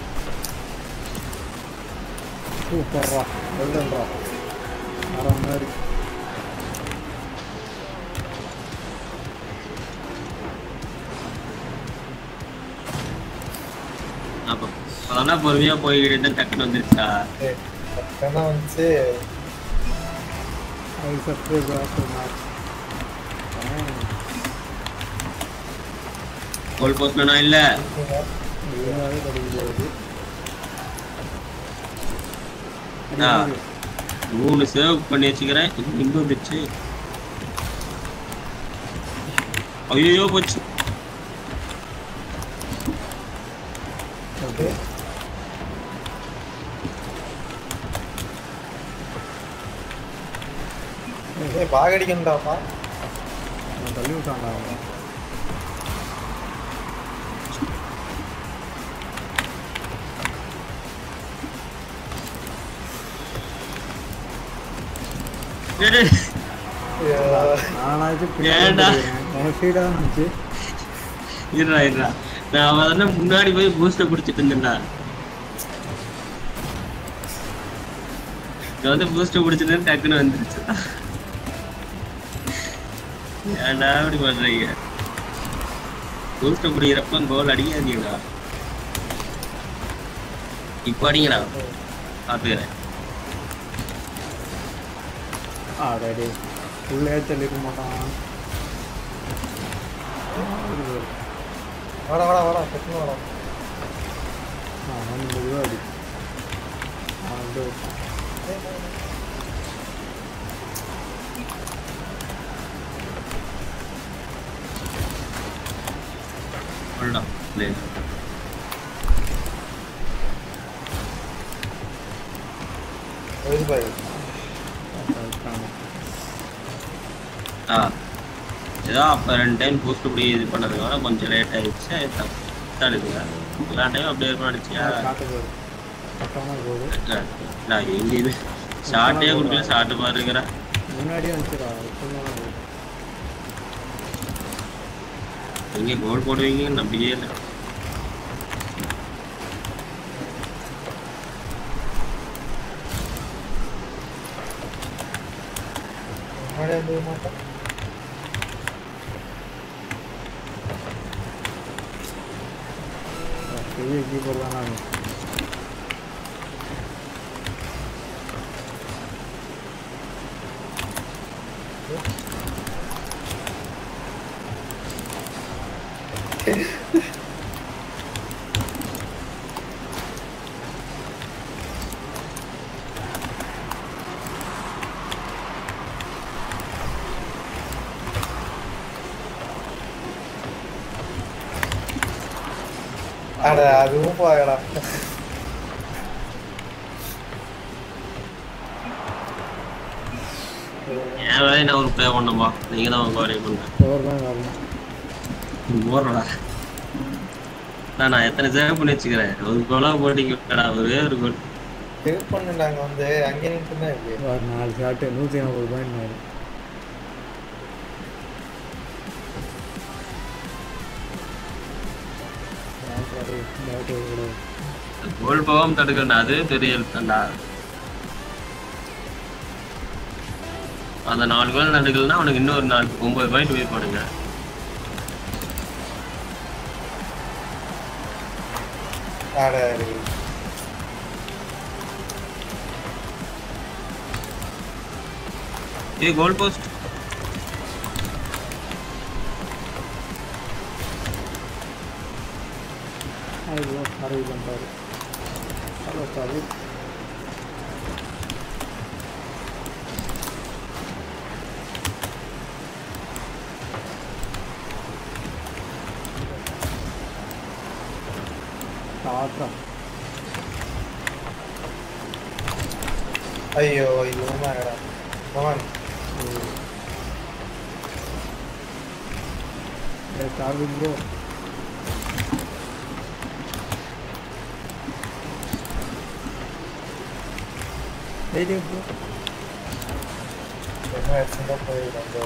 சூப்பர்ரா, வெல்டன்ரா, வர மாதிரி. அப்போ அதெல்லாம் பொறுமையா போய்கிட்டு டக்குன்னு வந்துருச்சா? டக்குன்னு வந்துச்சு. I subscribe after match. Goal போஸ்ட்னா இல்ல இதுவாகவே கிடைக்கிறது. மூணு சேவ் பண்ணி வச்சுக்கிறேன். இங்க வந்துச்சு. ஐயோ போச்சு. ஓகே ஏய் பாகடிக்கண்டாப்பா. நான் தள்ளி விட்டான்டா. நான் முன்னாடி போய் பூஸ்ட குடிச்சிட்டு இருந்தேன்டா. வந்து பூஸ்ட குடிச்சிட்டு டக்குன்னு வந்துருச்சு. ஏன்டா அப்படி பண்றீங்க? பூஸ்ட குடிக்கிறப்ப கோல் அடிக்காதீங்கடா. இப்ப அடிங்கடா, பாத்துக்கிறேன். ஆடே உள்ளே தெளிக்க மாட்டான். வாடா வாடா வாடா டக்குனு வாடா. ஆ வந்து அடி. ஆ வந்து hold on play. Very bye. ஆ ஏதோ அப்போ ரெண்டு டைம் பூஸ்ட் இப்படி இது பண்ணதுனால கொஞ்சம் லேட் ஆயிடுச்சு. தடுக்குங்க எல்லா டைம் அப்படியே இருக்கும் அடிச்சியா? நான் எங்க இது ஷார்ட்டே கொடுக்கல. ஷார்ட்டு பாருக்கிறேன் முன்னாடியே வந்துச்சுடா. எங்கே கோல் போடுவீங்கன்னு நம்பிக்கையே இல்லை. மாட்டேன் பெரிய கீப்பர் தான் நான். அட அதுவும் போகடா. என் வேலையை நான் ஒரு ப்ளே பண்ணணும்பா. நீங்கள் தான் உங்கள் வேலையை பண்ணுறேன். ஓவர் தான் வரணும். போடுறடா. நான் எத்தனை சேவ் பண்ணி வச்சுக்கிறேன். ஒரு கோலாக போட்டிங்கடா. ஒரே ஒரு கோல் சேவ் பண்ணு. நாங்கள் வந்து அங்கே நின்று தான் இருக்கு. ஒரு நாலு ஷாட்டு நூற்றி நாற்பது பாயிண்ட் நாலு. கோல் போகாமல் தடுக்கண்டா. அது பெரிய எழுத்தாண்டா. அந்த நாலு கோல் தடுக்கலன்னா அவனுக்கு இன்னொரு நாலு ஒன்பது பாயிண்ட் போய் போடுங்க. ஏ கோல் போஸ்ட் ஐயோ அறிவு பண்ணுறாரு. Hello sorry. டாட்டா ஐயோ ஐயோ மாடா கமான் ஏ கார்விங் ப்ரோ டேய் ப்ரோ என்ன ஆக்சிடென்ட்டா போயிடுறாங்க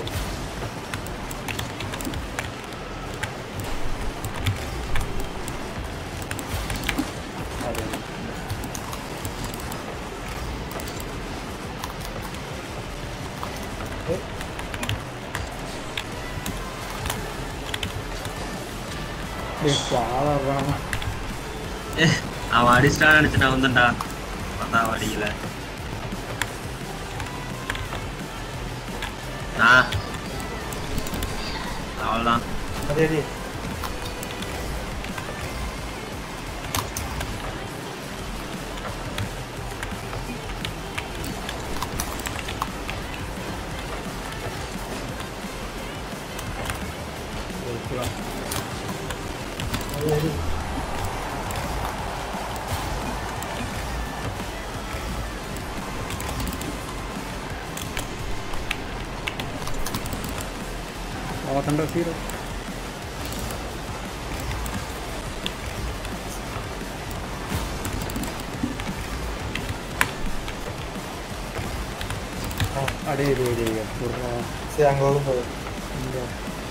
அவன் அடிச்சிட்டான்னு நினைச்சு நான் வந்துட்டா பார்த்தா அடிக்கல நான் அவ்வளோதான் அதேடி Under zero. Ada ada ada ya purna. Siang gol. Iya.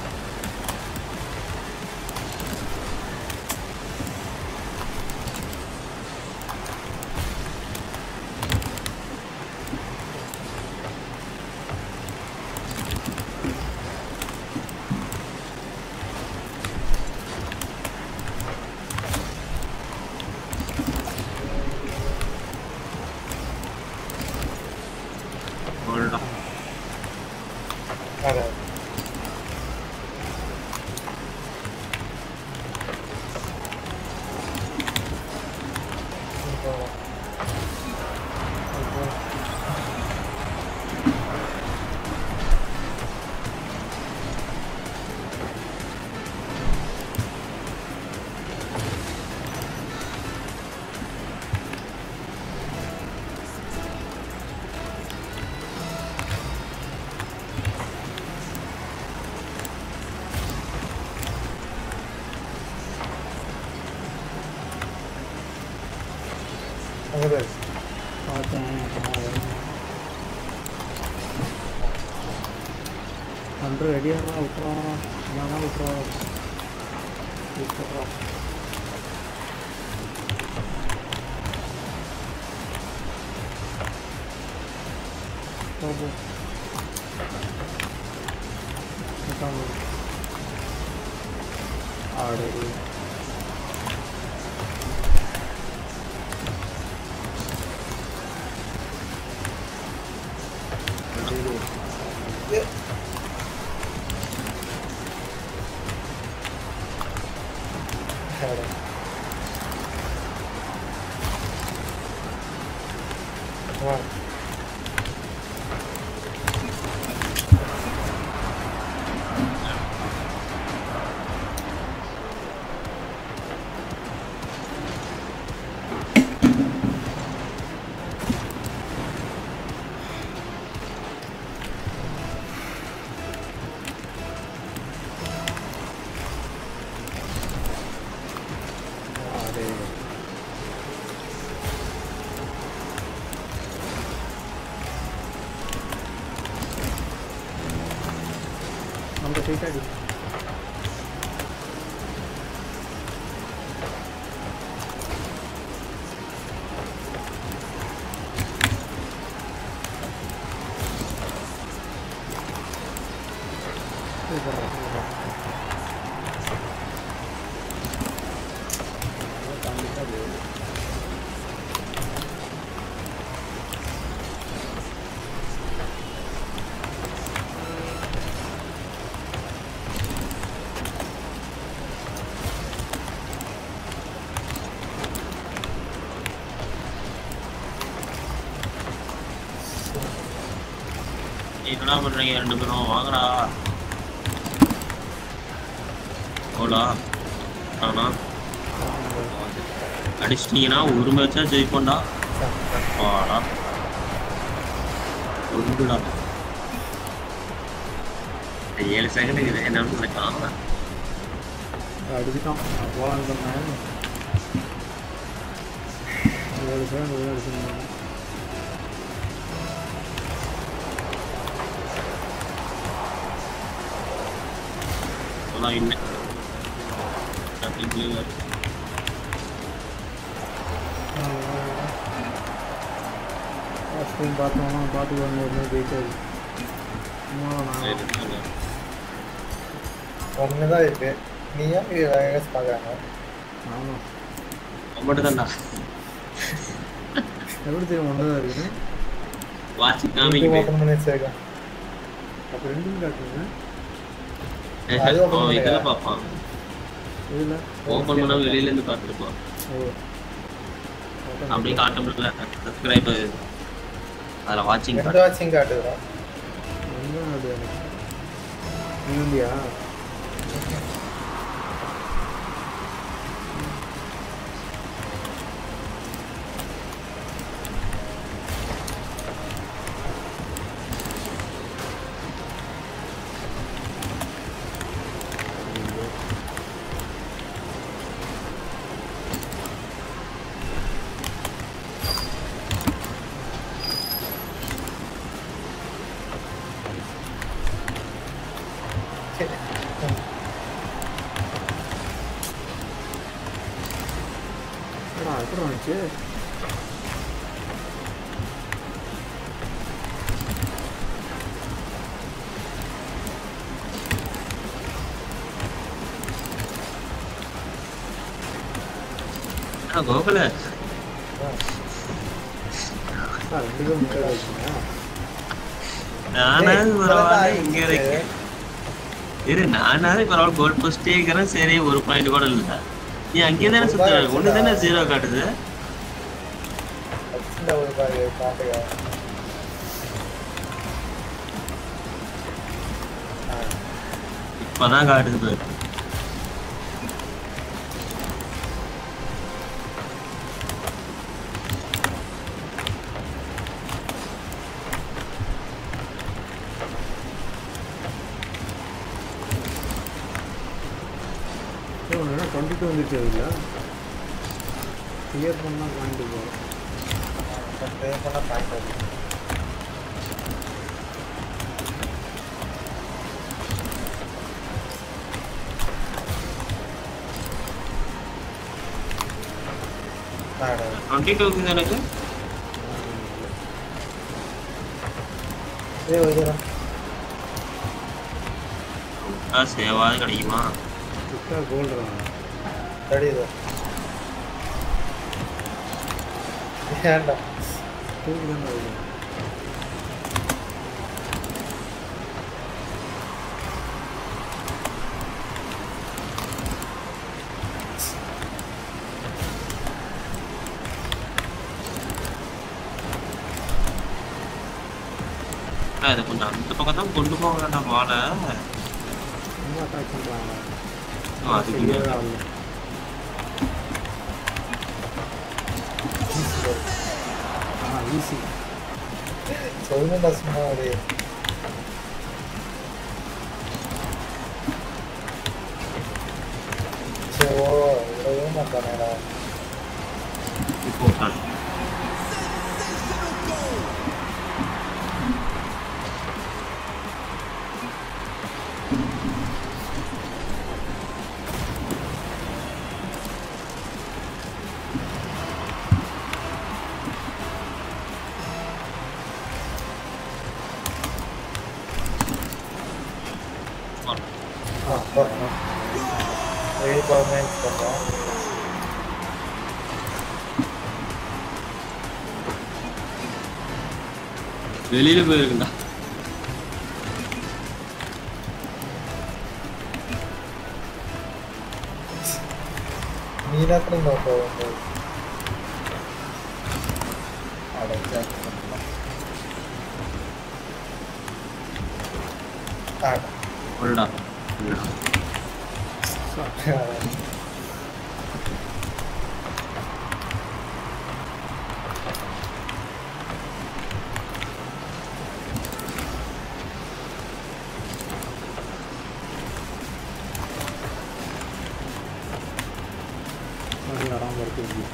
Under ready or ultra, mana ultra, ultra. Tobo. Kita ada. Take it. என்னடா பண்றீங்க ரெண்டு பேரும் வாங்கடா ஓலா ஆனா அடிச்சிட்டீங்கன்னா ஒரு மேட்சா ஜெயிப்போம்டா வாடா ஒன்றுடா ஏழு செகண்ட் இது என்ன நடக்கலாம் அடிச்சுட்டான் போகலான்னு சொன்னேன் ஏழு செகண்ட் உள்ள அடிச்சுருந்தேன் அதான் இன்னும் ஸ்க்ரீன் பார்த்தோம்னா பார்த்துக்கோங்க என்ன ஜெயிக்காது சும்மா நான் ஒண்ணுதான் இருக்கு நீ ஏன் வேகஸ் பாக்குறாங்க ஆமாம் மட்டும் தான்டா எப்படி தெரியும் ஒன்று தான் இருக்குது வாட்ச் காமிங்க ஓபன் பண்ணி வச்சிருக்கேன் அப்போ ரெண்டுமே காட்டுங்க இதெல்லாம் பார்ப்பான் இதில் ஓப்பன் பண்ணா வெளியில இருந்து பார்த்துருப்பான் ஓ அப்படியே காட்ட முடியல சப்ஸ்கிரைபர் அதில் வாட்சிங் ரெண்டு வாட்சிங் காட்டுதுடா எங்கே அது எனக்கு நீ இல்லையா எப்படி வந்துச்சு கோகுல ரெண்டு பேரும் முட்டை வச்சுங்க நானாவது பரவாயில்ல இங்க இருக்கேன் இரு நானாவது பரவாயில்ல கோல் போஸ்டே இருக்கிறேன் சரி ஒரு பாயிண்ட் கூட இல்லை நீ அங்கே தானே சுத்துற ஒன்று தானே ஜீரோ காட்டுது இப்பதான் காட்டுது பாரு டுவெண்ட்டி டூ வந்துச்சு இல்லை கிளியர் பண்ணால் பாயிண்ட் போகிறோம் கிளியர் பண்ணால் பாயிண்ட் வரும் டுவெண்ட்டி டூக்கு எனக்கு சேவாது கிடைக்குமா கோல்டு தெரியுது ஏன்டா தூக்கி தான் வருது அது கொஞ்சம் அந்த பக்கம் தான் கொண்டு போக வேண்டாம் மாலை ரொம்ப அட்டாக் பண்ணுறாங்க அதுக்கு ஆ ஈஸி சொல்லுங்கடா சும்மா ஒரு ஓ இவ்வளோ மாட்டானேடா இப்போ வெளியில போயிருக்குண்டா நீராத்திரம் போகும்போது உள்ளடா படுத்துருக்கு.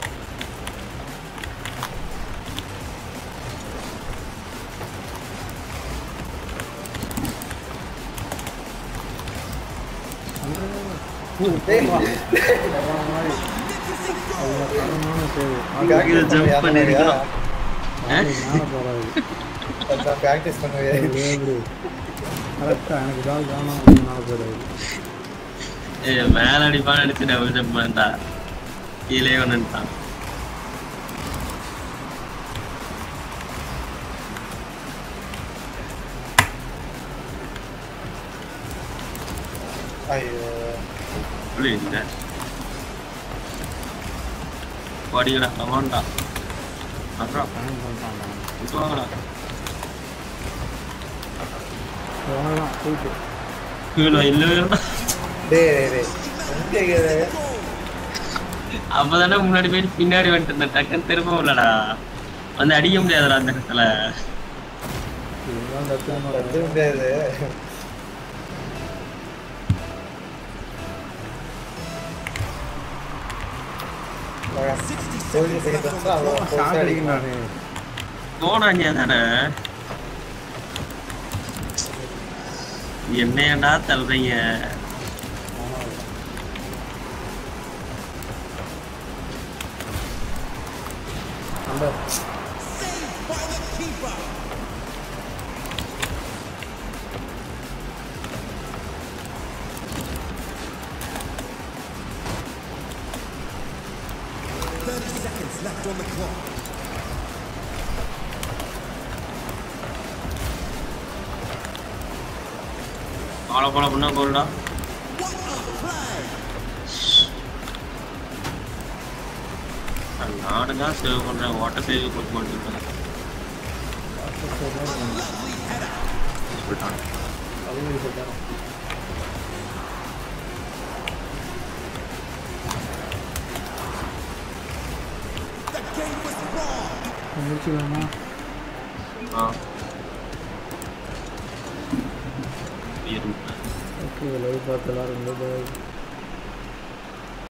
பிராக்டிஸ் பண்ணுவேன் கரெக்டா எனக்கு கால் காணும் அப்படின்னால போயிடாது. ஏ மேல அடிப்பான்னு அடிச்சு டபுள் ஜம்ப் பண்ணிட்டா கீழே வந்துட்டான். ஐயோ புரியல படிக்கடா கமாண்டா அப்புறம் பயன் பண்ணுறாங்க வாங்கடா அவ்வளோதான் போயிட்டு கீழே இல்லை டேய் டேய் டேய் அப்பதானே முன்னாடி போயிட்டு பின்னாடி வந்துட்டு இருந்தேன். டக்குன்னு திரும்ப உள்ளடா வந்து அடிக்க முடியாதுடா அந்த இடத்துல. இதுதான் தத்துவமாக கத்துக்க முடியாது. ஷார்ட் அடிக்கிறானே. போனாங்க தானே என்னையடா தள்ளுறீங்க. அந்த by the keeper. thirty seconds left on the clock. Follow follow பண்ணா கோல்டா. நானு தான் சேவ் பண்றேன். வாட்டர் சேவ் கொடுத்து மாட்டேன் சொல்லிட்டான். பதினேழு சொல்லிட்டாங்க. The game was wrong. முடிச்சுக்கலாமா? ஆ ஓகே லைவ் பார்த்து எல்லாரும்